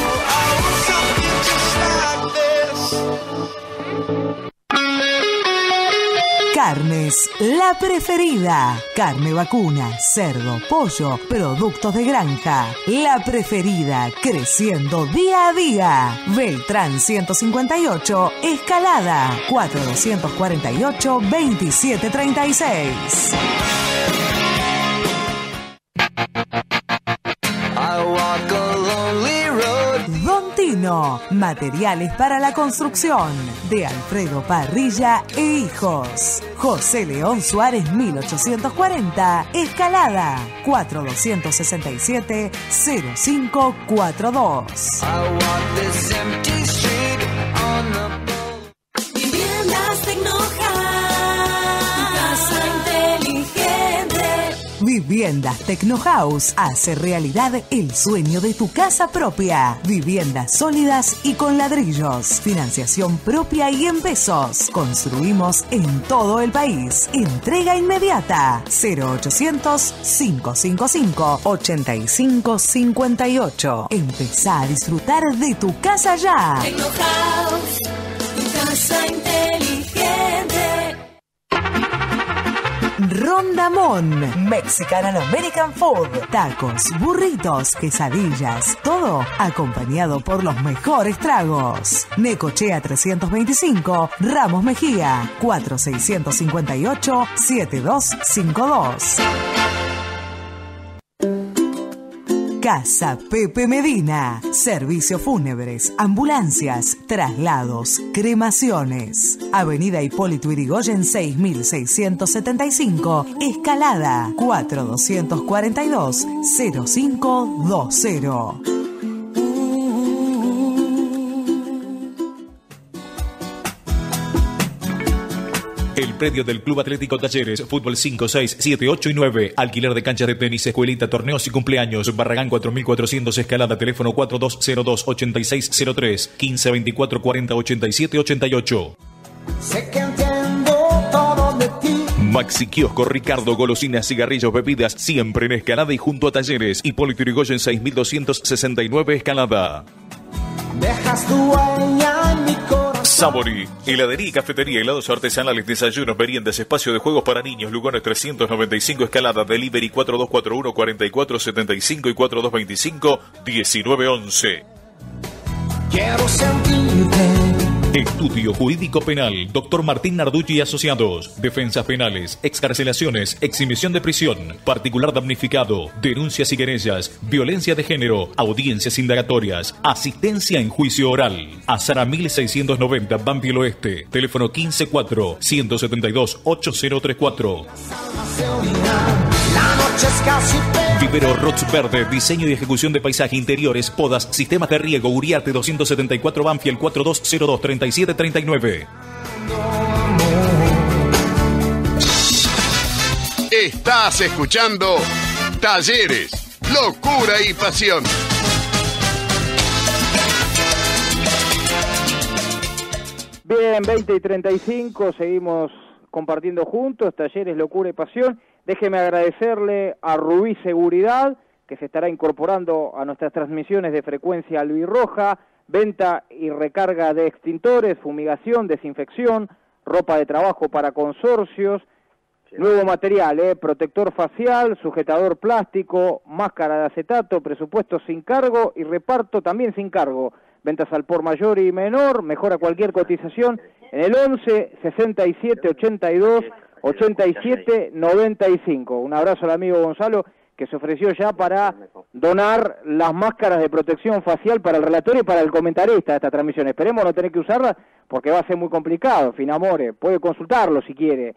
Carnes La Preferida. Carne vacuna, cerdo, pollo, productos de granja. La Preferida, creciendo día a día. Beltrán 158, Escalada, 4248-2736. Don Tino, materiales para la construcción, de Alfredo Parrilla e Hijos. José León Suárez 1840, Escalada, 4267-0542. Viviendas Viviendas Tecnohouse hace realidad el sueño de tu casa propia. Viviendas sólidas y con ladrillos. Financiación propia y en pesos. Construimos en todo el país. Entrega inmediata. 0800-555-8558. Empezá a disfrutar de tu casa ya. Tecnohouse, tu casa inteligente. Rondamón, Mexican and American Food, tacos, burritos, quesadillas, todo acompañado por los mejores tragos. Necochea 325, Ramos Mejía, 4658-7252. Casa Pepe Medina. Servicios fúnebres, ambulancias, traslados, cremaciones. Avenida Hipólito Yrigoyen 6675, Escalada, 4242-0520. El predio del Club Atlético Talleres, fútbol 5, 6, 7, 8 y 9, alquiler de canchas de tenis, escuelita, torneos y cumpleaños, Barragán 4400, Escalada, teléfono 4202-8603, 1524-40-87-88. Sé que entiendo todo de ti. Maxi Kiosco Ricardo, golosinas, cigarrillos, bebidas, siempre en Escalada y junto a Talleres. Hipólito Yrigoyen 6269 Escalada. Dejas tu huella en mi corazón. Sabori, heladería y cafetería, helados artesanales, desayunos, meriendas, espacio de juegos para niños, Lugones 395 Escalada, delivery 4241-4475 y 4225-1911. Quiero sentirte. Estudio Jurídico Penal, Dr. Martín Narducci y Asociados. Defensas penales, excarcelaciones, exhibición de prisión, particular damnificado, denuncias y querellas, violencia de género, audiencias indagatorias, asistencia en juicio oral. Azara 1690, Banfield Oeste. Teléfono 154-172-8034. La noche es casi Vivero Rots Verde, diseño y ejecución de paisaje, interiores, podas, sistemas de riego, Uriarte 274 Banfield 4202-3739. Estás escuchando Talleres, locura y pasión. Bien, 20:35, seguimos compartiendo juntos, Talleres, locura y pasión. Déjeme agradecerle a Rubí Seguridad, que se estará incorporando a nuestras transmisiones de frecuencia albirroja, venta y recarga de extintores, fumigación, desinfección, ropa de trabajo para consorcios, nuevo material, protector facial, sujetador plástico, máscara de acetato, presupuesto sin cargo y reparto también sin cargo. Ventas al por mayor y menor, mejora cualquier cotización en el 11 67 82 87 95. Un abrazo al amigo Gonzalo, que se ofreció ya para donar las máscaras de protección facial para el relator y para el comentarista de esta transmisión. Esperemos no tener que usarla porque va a ser muy complicado. Finamore, puede consultarlo si quiere,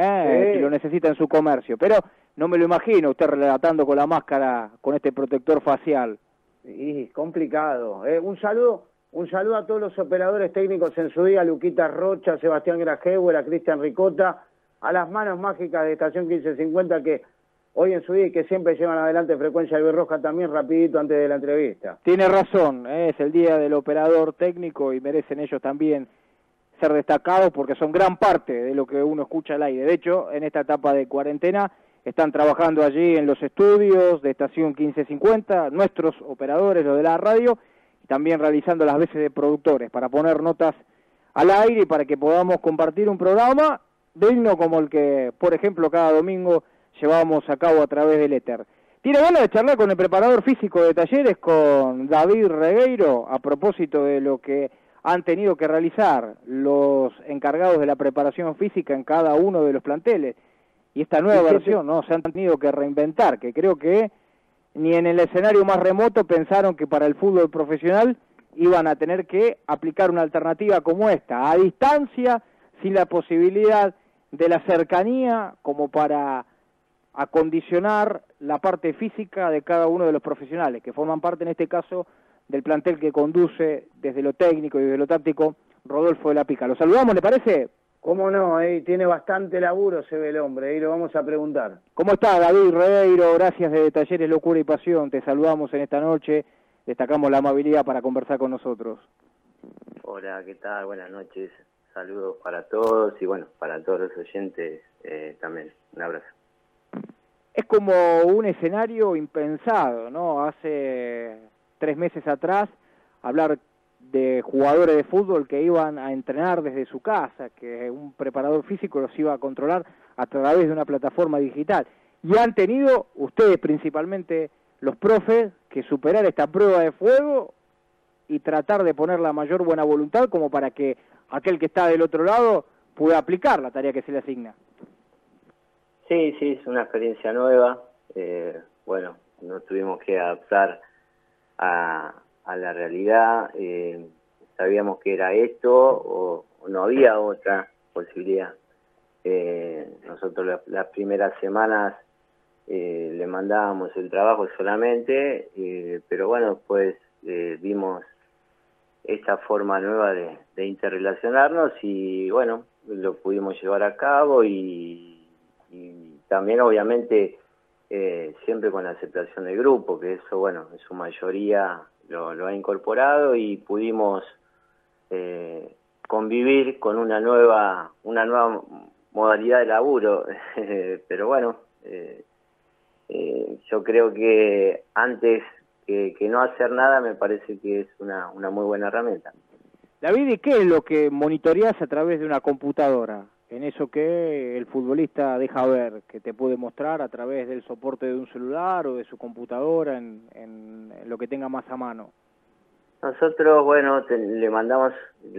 si lo necesita en su comercio, pero no me lo imagino usted relatando con la máscara, con este protector facial. Sí, complicado. Un saludo a todos los operadores técnicos en su día, Luquita Rocha, Sebastián Grajeuer, a Cristian Ricota, a las manos mágicas de Estación 1550 que hoy en su día y que siempre llevan adelante Frecuencia Albirroja también rapidito antes de la entrevista. Tiene razón, es el día del operador técnico y merecen ellos también ser destacados porque son gran parte de lo que uno escucha al aire. De hecho, en esta etapa de cuarentena están trabajando allí en los estudios de Estación 1550, nuestros operadores, los de la radio, y también realizando las veces de productores para poner notas al aire y para que podamos compartir un programa digno como el que, por ejemplo, cada domingo llevamos a cabo a través del éter. ¿Tiene ganas de charlar con el preparador físico de Talleres, con David Regueiro, a propósito de lo que han tenido que realizar los encargados de la preparación física en cada uno de los planteles? Y esta nueva versión, ¿no? Se han tenido que reinventar, que creo que ni en el escenario más remoto pensaron que para el fútbol profesional iban a tener que aplicar una alternativa como esta, a distancia, sin la posibilidad de la cercanía como para acondicionar la parte física de cada uno de los profesionales, que forman parte en este caso del plantel que conduce desde lo técnico y desde lo táctico Rodolfo de la Pica. ¿Lo saludamos, le parece? ¿Cómo no? Tiene bastante laburo, se ve el hombre, y lo vamos a preguntar. ¿Cómo está, David Regueiro? Gracias de Talleres, Locura y Pasión. Te saludamos en esta noche, destacamos la amabilidad para conversar con nosotros. Hola, ¿qué tal? Buenas noches. Saludos para todos y bueno, para todos los oyentes también. Un abrazo. Es como un escenario impensado, ¿no? Hace 3 meses atrás, hablar de jugadores de fútbol que iban a entrenar desde su casa, que un preparador físico los iba a controlar a través de una plataforma digital. Y han tenido, ustedes principalmente, los profes, que superar esta prueba de fuego y tratar de poner la mayor buena voluntad como para que aquel que está del otro lado pueda aplicar la tarea que se le asigna. Sí, es una experiencia nueva. Bueno, nos tuvimos que adaptar a la realidad. Sabíamos que era esto o no había otra posibilidad. Nosotros las primeras semanas le mandábamos el trabajo solamente, pero bueno, después vimos esta forma nueva de interrelacionarnos y bueno, lo pudimos llevar a cabo y también obviamente siempre con la aceptación del grupo, que eso bueno, en su mayoría lo ha incorporado y pudimos convivir con una nueva modalidad de laburo. Pero bueno, yo creo que antes que no hacer nada me parece que es una muy buena herramienta. David, ¿y qué es lo que monitoreás a través de una computadora? En eso que el futbolista deja ver, que te puede mostrar a través del soporte de un celular o de su computadora, en lo que tenga más a mano. Nosotros, bueno, le mandamos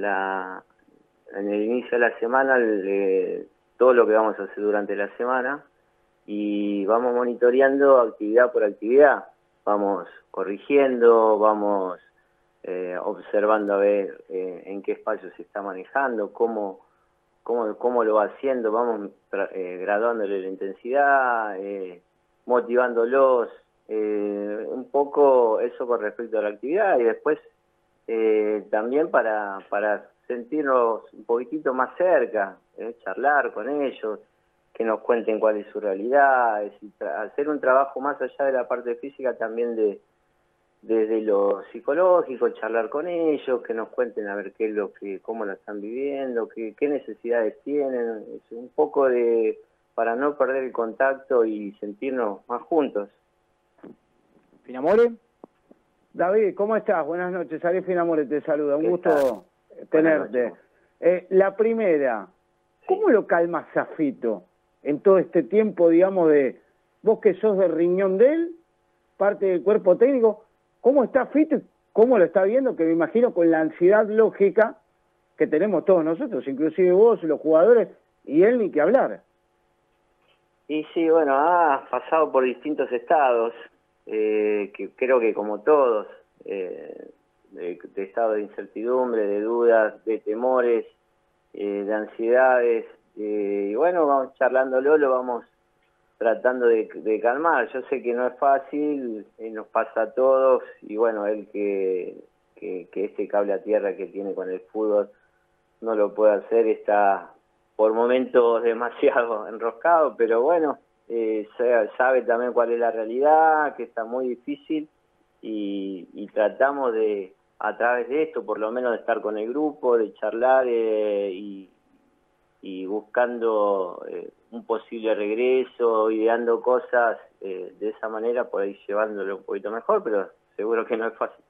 en el inicio de la semana todo lo que vamos a hacer durante la semana y vamos monitoreando actividad por actividad. Vamos corrigiendo, vamos observando a ver en qué espacio se está manejando, cómo lo va haciendo, vamos graduándole la intensidad, motivándolos, un poco eso con respecto a la actividad y después también para sentirnos un poquitito más cerca, charlar con ellos, que nos cuenten cuál es su realidad, hacer un trabajo más allá de la parte física también desde lo psicológico, charlar con ellos, que nos cuenten a ver cómo lo están viviendo, qué necesidades tienen, es un poco para no perder el contacto y sentirnos más juntos. ¿Finamore? David, ¿cómo estás? Buenas noches, Ariel Finamore te saluda, un gusto tenerte. La primera, ¿cómo lo calmas a Fito en todo este tiempo, digamos, de vos que sos del riñón de él, parte del cuerpo técnico? ¿Cómo está Fito? ¿Cómo lo está viendo? Que me imagino con la ansiedad lógica que tenemos todos nosotros, inclusive vos, los jugadores, y él ni que hablar. Y sí, bueno, ha pasado por distintos estados, que creo que como todos, de estado de incertidumbre, de dudas, de temores, de ansiedades, y bueno, vamos charlándolo, lo vamos tratando de calmar. Yo sé que no es fácil, nos pasa a todos, y bueno, él que este cable a tierra que tiene con el fútbol no lo puede hacer, está por momentos demasiado enroscado, pero bueno, sabe también cuál es la realidad, que está muy difícil, y tratamos a través de esto, por lo menos de estar con el grupo, de charlar y buscando un posible regreso, ideando cosas de esa manera, por ir llevándolo un poquito mejor, pero seguro que no es fácil.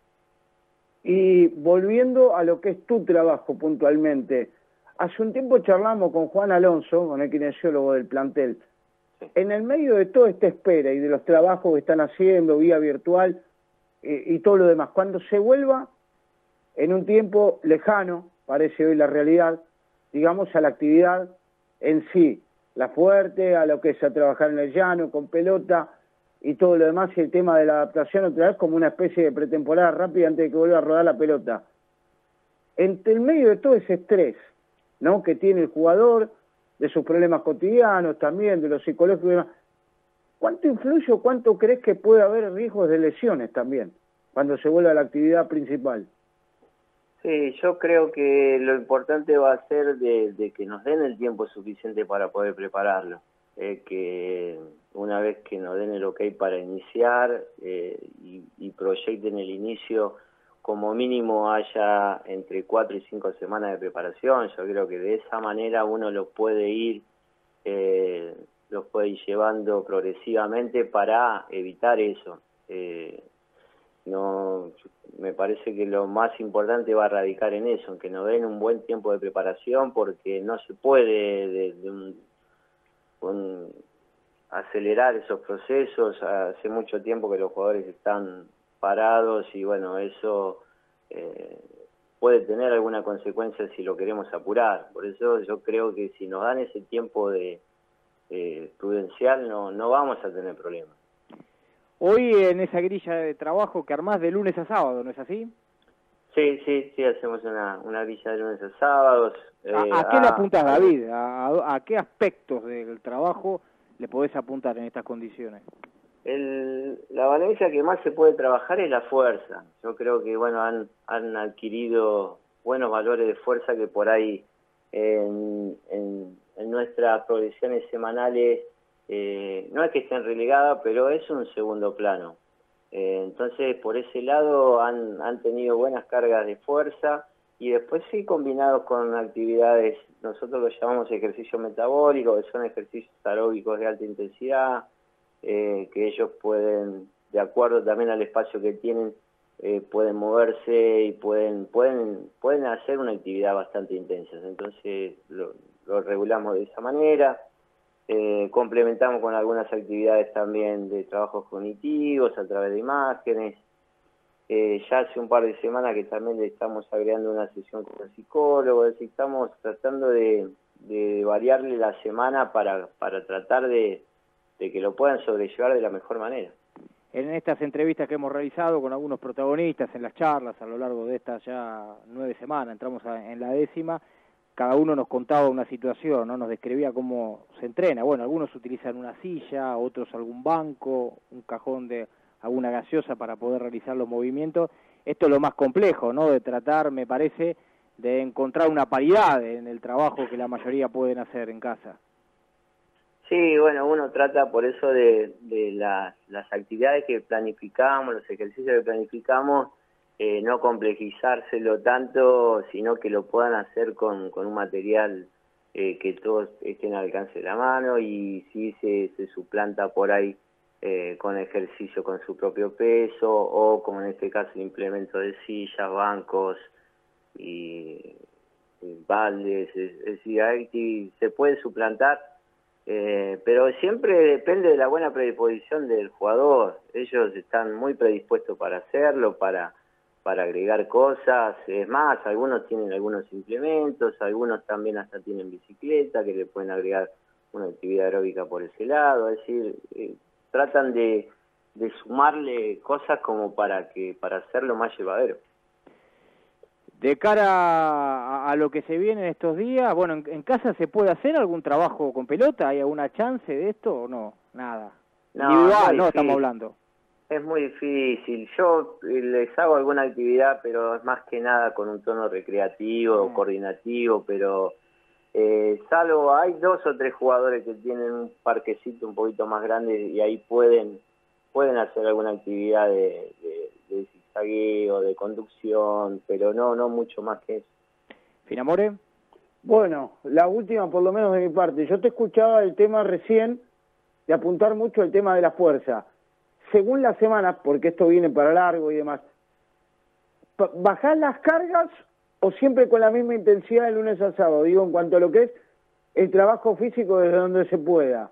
Y volviendo a lo que es tu trabajo puntualmente, hace un tiempo charlamos con Juan Alonso, con el kinesiólogo del plantel. Sí. En el medio de toda esta espera y de los trabajos que están haciendo, vía virtual y todo lo demás, cuando se vuelva en un tiempo lejano, parece hoy la realidad, digamos, a la actividad en sí, la fuerte, a lo que es a trabajar en el llano, con pelota y todo lo demás, y el tema de la adaptación otra vez como una especie de pretemporada rápida antes de que vuelva a rodar la pelota. Entre el medio de todo ese estrés, ¿no?, que tiene el jugador, de sus problemas cotidianos también, de los psicológicos y demás, ¿cuánto influye o cuánto crees que puede haber riesgos de lesiones también cuando se vuelva a la actividad principal? Sí, yo creo que lo importante va a ser de que nos den el tiempo suficiente para poder prepararlo, que una vez que nos den el ok para iniciar y proyecten el inicio, como mínimo haya entre 4 y 5 semanas de preparación. Yo creo que de esa manera uno los puede ir llevando progresivamente para evitar eso. No, me parece que lo más importante va a radicar en eso, en que nos den un buen tiempo de preparación, porque no se puede acelerar esos procesos. Hace mucho tiempo que los jugadores están parados y bueno, eso puede tener alguna consecuencia si lo queremos apurar. Por eso yo creo que si nos dan ese tiempo prudencial no vamos a tener problemas. Hoy en esa grilla de trabajo que armás de lunes a sábado, ¿no es así? Sí, hacemos una grilla de lunes a sábados. ¿A qué le apuntás, David? ¿A qué aspectos del trabajo le podés apuntar en estas condiciones? La valencia que más se puede trabajar es la fuerza. Yo creo que bueno han adquirido buenos valores de fuerza que por ahí en nuestras progresiones semanales no es que estén relegadas, pero es un segundo plano. Entonces por ese lado han tenido buenas cargas de fuerza y después sí combinados con actividades, nosotros lo llamamos ejercicio metabólico, que son ejercicios aeróbicos de alta intensidad, que ellos pueden, de acuerdo también al espacio que tienen, pueden moverse y pueden hacer una actividad bastante intensa. Entonces lo regulamos de esa manera. Complementamos con algunas actividades también de trabajos cognitivos a través de imágenes. Ya hace un par de semanas que también le estamos agregando una sesión con el psicólogo, es decir, estamos tratando de variarle la semana para tratar de que lo puedan sobrellevar de la mejor manera. En estas entrevistas que hemos realizado con algunos protagonistas, en las charlas a lo largo de estas ya 9 semanas, entramos en la 10ª, cada uno nos contaba una situación, ¿no? Nos describía cómo se entrena. Bueno, algunos utilizan una silla, otros algún banco, un cajón de alguna gaseosa para poder realizar los movimientos. Esto es lo más complejo, ¿no? De tratar, me parece, de encontrar una paridad en el trabajo que la mayoría pueden hacer en casa. Sí, bueno, uno trata por eso de las actividades que planificamos, los ejercicios que planificamos, no complejizárselo tanto, sino que lo puedan hacer con un material que todos estén al alcance de la mano, y sí se suplanta por ahí con ejercicio con su propio peso, o como en este caso el implemento de sillas, bancos y baldes, es decir, ahí se puede suplantar. Pero siempre depende de la buena predisposición del jugador. Ellos están muy predispuestos para hacerlo, para agregar cosas. Es más, algunos tienen algunos implementos, algunos también hasta tienen bicicleta, que le pueden agregar una actividad aeróbica por ese lado. Es decir, tratan de sumarle cosas como para hacerlo más llevadero. De cara a lo que se viene en estos días, bueno, ¿en casa se puede hacer algún trabajo con pelota? ¿Hay alguna chance de esto o no? Nada. No, individual, no estamos hablando. Es muy difícil. Yo les hago alguna actividad, pero es más que nada con un tono recreativo, coordinativo, pero salvo hay 2 o 3 jugadores que tienen un parquecito un poquito más grande y ahí pueden hacer alguna actividad de zigzagueo, de conducción, pero no mucho más que eso. ¿Finamore? Bueno, la última por lo menos de mi parte. Yo te escuchaba el tema recién de apuntar mucho el tema de la fuerza. Según la semana, porque esto viene para largo y demás, ¿bajás las cargas o siempre con la misma intensidad de lunes a sábado? Digo, en cuanto a lo que es el trabajo físico desde donde se pueda.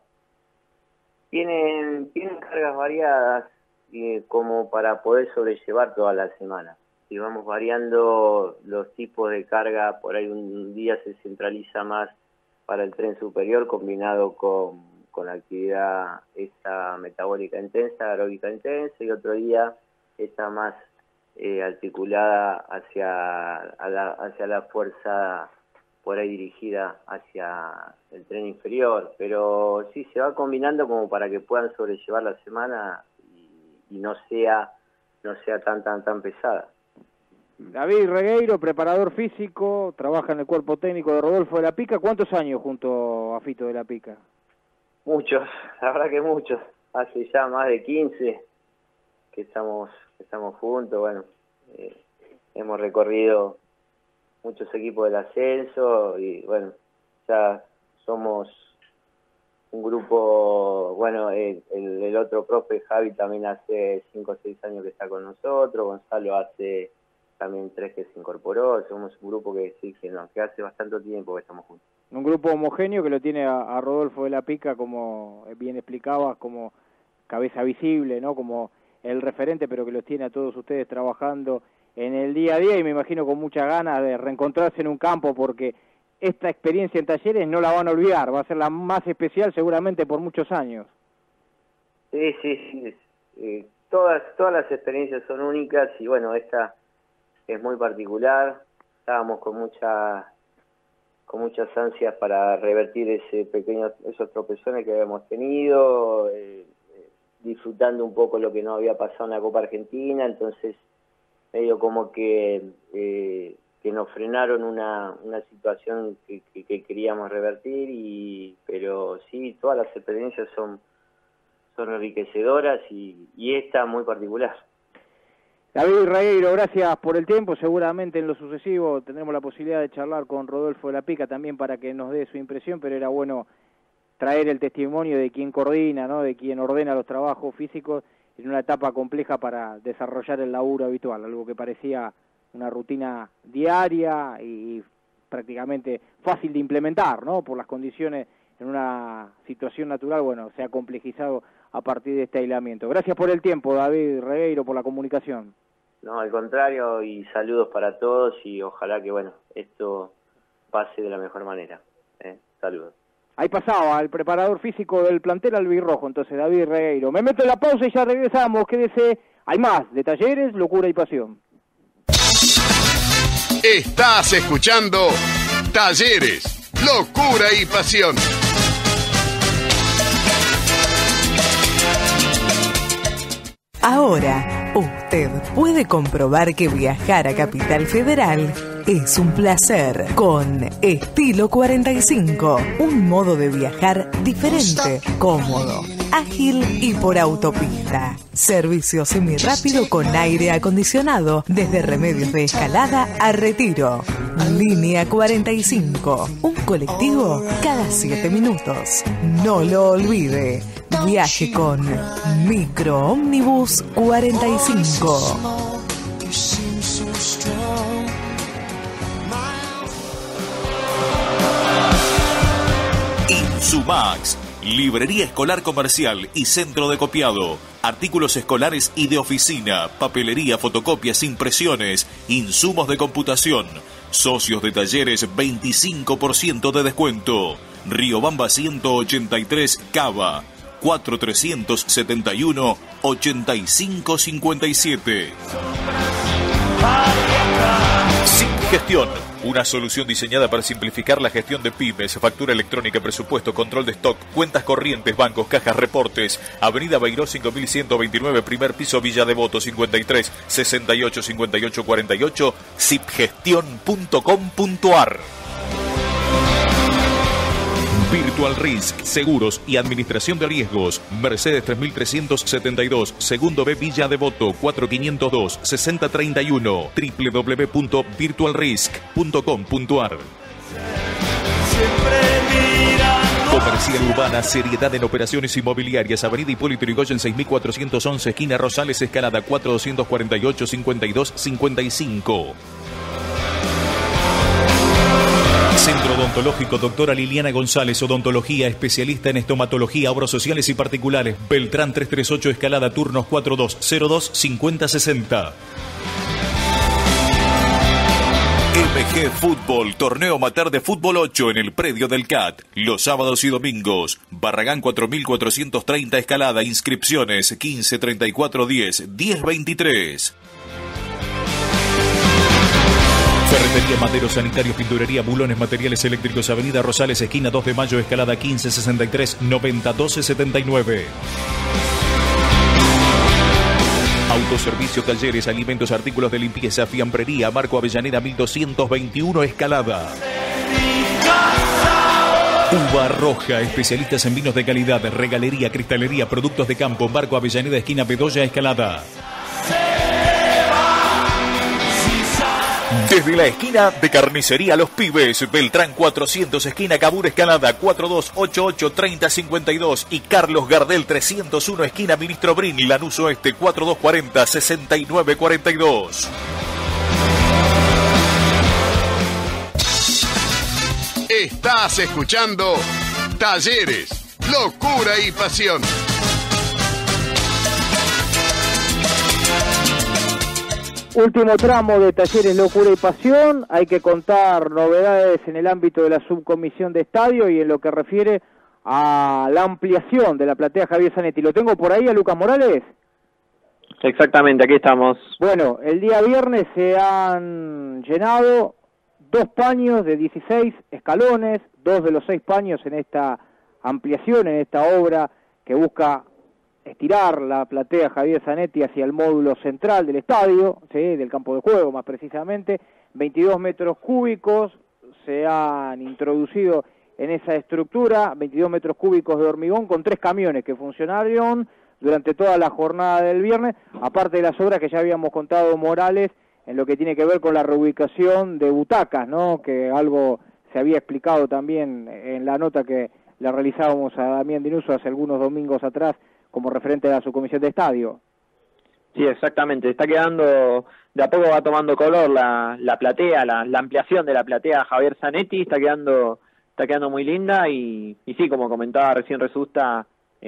Tienen cargas variadas como para poder sobrellevar toda la semana. Si vamos variando los tipos de carga, por ahí un día se centraliza más para el tren superior combinado con la actividad esta metabólica intensa, aeróbica intensa, y otro día está más articulada hacia la fuerza por ahí dirigida hacia el tren inferior, pero sí se va combinando como para que puedan sobrellevar la semana y no sea tan pesada. David Regueiro, preparador físico, trabaja en el cuerpo técnico de Rodolfo de la Pica. ¿Cuántos años junto a Fito de la Pica? Muchos, la verdad que muchos. Hace ya más de 15 que estamos juntos. Bueno, hemos recorrido muchos equipos del ascenso y bueno, ya somos un grupo. Bueno, el otro profe Javi también hace 5 o 6 años que está con nosotros. Gonzalo hace también 3 que se incorporó. Somos un grupo que sí, que hace bastante tiempo que estamos juntos. Un grupo homogéneo que lo tiene a Rodolfo de la Pica, como bien explicabas, como cabeza visible, ¿no? Como el referente, pero que los tiene a todos ustedes trabajando en el día a día, y me imagino con muchas ganas de reencontrarse en un campo, porque esta experiencia en Talleres no la van a olvidar, va a ser la más especial seguramente por muchos años. Sí. Todas las experiencias son únicas y bueno, esta es muy particular. Estábamos con muchas ansias para revertir esos tropezones que habíamos tenido, disfrutando un poco lo que no había pasado en la Copa Argentina, entonces medio como que nos frenaron una situación que queríamos revertir, pero sí, todas las experiencias son enriquecedoras y esta muy particular. David Regueiro, gracias por el tiempo. Seguramente en lo sucesivo tendremos la posibilidad de charlar con Rodolfo de la Pica también para que nos dé su impresión, pero era bueno traer el testimonio de quien coordina, ¿no? De quien ordena los trabajos físicos en una etapa compleja para desarrollar el laburo habitual, algo que parecía una rutina diaria y prácticamente fácil de implementar, ¿no? Por las condiciones en una situación natural, bueno, se ha complejizado a partir de este aislamiento. Gracias por el tiempo, David Regueiro, por la comunicación. No, al contrario, y saludos para todos y ojalá que, bueno, esto pase de la mejor manera. Saludos. Ahí pasaba el preparador físico del plantel albirrojo, entonces David Regueiro. Me meto en la pausa y ya regresamos. Quédese, hay más de Talleres, Locura y Pasión. Estás escuchando Talleres, Locura y Pasión. Ahora, usted puede comprobar que viajar a Capital Federal es un placer con Estilo 45, un modo de viajar diferente, cómodo, ágil y por autopista. Servicio semirápido con aire acondicionado desde Remedios de Escalada a Retiro. Línea 45, un colectivo cada 7 minutos. No lo olvide. Viaje con Micro Ómnibus 45. Insumax, librería escolar comercial y centro de copiado, artículos escolares y de oficina, papelería, fotocopias, impresiones, insumos de computación, socios de Talleres 25% de descuento. Riobamba 183 Cava, 4371-8557. SIP Gestión, una solución diseñada para simplificar la gestión de pymes, factura electrónica, presupuesto, control de stock, cuentas corrientes, bancos, cajas, reportes. Avenida Beiró 5129, primer piso, Villa Devoto, 53 68 58 48, sipgestion.com.ar. Virtual Risk, seguros y administración de riesgos. Mercedes 3372, segundo B, Villa Devoto, 4502 6031, www.virtualrisk.com.ar. Comercial Urbana, seriedad en operaciones inmobiliarias. Avenida Hipólito Yrigoyen 6411, esquina Rosales, Escalada, 4248 5255. Centro Odontológico Doctora Liliana González, odontología, especialista en estomatología, obras sociales y particulares. Beltrán 338, Escalada, turnos 4202-5060. MG Fútbol, torneo amateur de fútbol 8 en el predio del CAT. Los sábados y domingos. Barragán 4430, Escalada. Inscripciones 153410 1023. Ferretería, maderos, sanitarios, pinturería, bulones, materiales eléctricos, Avenida Rosales, esquina 2 de Mayo, Escalada, 1563 90 12 79. Autoservicio, talleres, alimentos, artículos de limpieza, fiambrería, Marco Avellaneda 1221, Escalada. Uva Roja, especialistas en vinos de calidad, regalería, cristalería, productos de campo, Marco Avellaneda, esquina Bedoya, Escalada. Desde la esquina de Carnicería Los Pibes, Beltrán 400, esquina Cabur, Escalada, 4288-3052 y Carlos Gardel 301, esquina Ministro Brin, Lanús Oeste, 4240-6942. Estás escuchando Talleres, Locura y Pasión. Último tramo de Talleres, Locura y Pasión. Hay que contar novedades en el ámbito de la subcomisión de estadio y en lo que refiere a la ampliación de la platea Javier Zanetti. ¿Lo tengo por ahí a Lucas Morales? Exactamente, aquí estamos. Bueno, el día viernes se han llenado 2 paños de 16 escalones, 2 de los 6 paños en esta ampliación, en esta obra que busca estirar la platea Javier Zanetti hacia el módulo central del estadio, ¿sí?, del campo de juego más precisamente. 22 metros cúbicos se han introducido en esa estructura, 22 metros cúbicos de hormigón con 3 camiones que funcionaron, durante toda la jornada del viernes, aparte de las obras que ya habíamos contado Morales en lo que tiene que ver con la reubicación de butacas, ¿no? Que algo se había explicado también en la nota que le realizábamos a Damián Dinuso hace algunos domingos atrás como referente a la subcomisión de estadio. Sí, exactamente, está quedando, de a poco va tomando color la platea, la ampliación de la platea Javier Zanetti, está quedando muy linda y sí, como comentaba recién Resusta,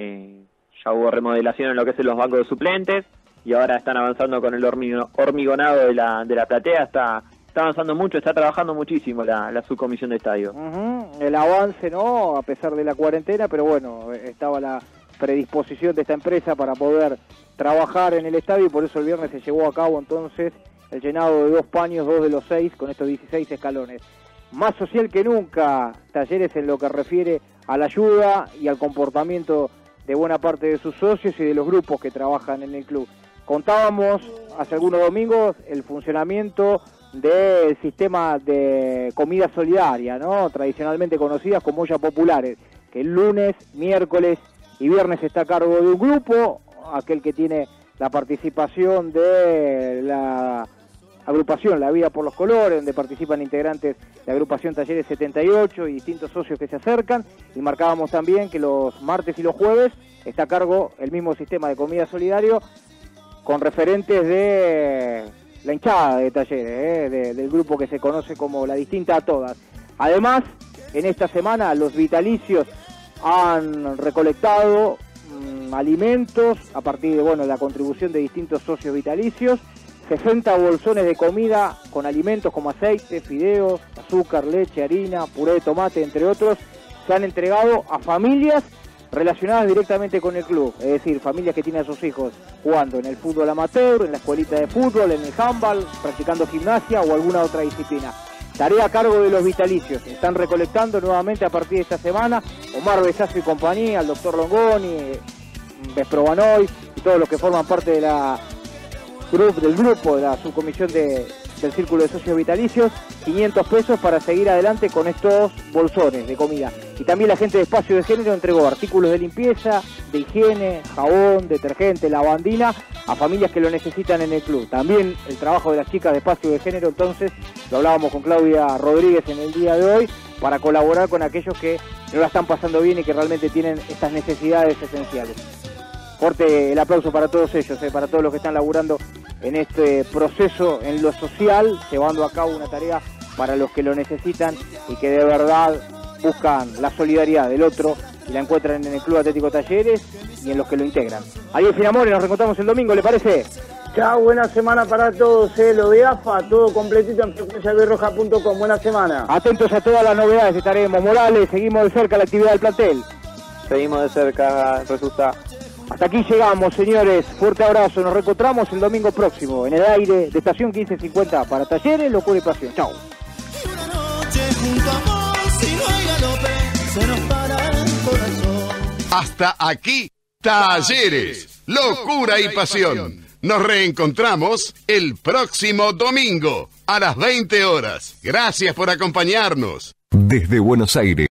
ya hubo remodelación en lo que es los bancos de suplentes y ahora están avanzando con el hormigonado de la platea, está avanzando mucho, está trabajando muchísimo la subcomisión de estadio. El avance, ¿no? A pesar de la cuarentena, pero bueno, estaba la predisposición de esta empresa para poder trabajar en el estadio y por eso el viernes se llevó a cabo entonces el llenado de 2 paños, 2 de los 6, con estos 16 escalones. Más social que nunca, Talleres en lo que refiere a la ayuda y al comportamiento de buena parte de sus socios y de los grupos que trabajan en el club. Contábamos hace algunos domingos el funcionamiento del sistema de comida solidaria, ¿no? Tradicionalmente conocidas como ollas populares, que el lunes, miércoles y viernes está a cargo de un grupo, aquel que tiene la participación de la agrupación La Vida por los Colores, donde participan integrantes de la agrupación Talleres 78 y distintos socios que se acercan, y marcábamos también que los martes y los jueves está a cargo el mismo sistema de comida solidario con referentes de la hinchada de Talleres, del grupo que se conoce como La Distinta a Todas. Además, en esta semana los vitalicios han recolectado alimentos a partir de la contribución de distintos socios vitalicios, 60 bolsones de comida con alimentos como aceite, fideos, azúcar, leche, harina, puré de tomate, entre otros, se han entregado a familias relacionadas directamente con el club, es decir, familias que tienen a sus hijos jugando en el fútbol amateur, en la escuelita de fútbol, en el handball, practicando gimnasia o alguna otra disciplina. Tarea a cargo de los vitalicios. Están recolectando nuevamente a partir de esta semana Omar Besazo y compañía, el doctor Longoni, Vesprobanoy y todos los que forman parte de del grupo de la subcomisión del Círculo de Socios Vitalicios, 500 pesos para seguir adelante con estos bolsones de comida. Y también la gente de Espacio de Género entregó artículos de limpieza, de higiene, jabón, detergente, lavandina a familias que lo necesitan en el club. También el trabajo de las chicas de Espacio de Género, entonces, lo hablábamos con Claudia Rodríguez en el día de hoy, para colaborar con aquellos que no la están pasando bien y que realmente tienen estas necesidades esenciales. Fuerte el aplauso para todos ellos, para todos los que están laburando en este proceso, en lo social, llevando a cabo una tarea para los que lo necesitan y que de verdad buscan la solidaridad del otro y la encuentran en el Club Atlético Talleres y en los que lo integran. Ariel Finamore, nos reencontramos el domingo, ¿le parece? Chao, buena semana para todos, lo de AFA, todo completito en frecuencialberroja.com, buena semana. Atentos a todas las novedades, estaremos. Morales, seguimos de cerca la actividad del plantel. Seguimos de cerca, Resulta. Hasta aquí llegamos, señores. Fuerte abrazo. Nos reencontramos el domingo próximo en el aire de Estación 1550 para Talleres, Locura y Pasión. Chau. Hasta aquí, Talleres, Locura y Pasión. Nos reencontramos el próximo domingo a las 20 horas. Gracias por acompañarnos. Desde Buenos Aires.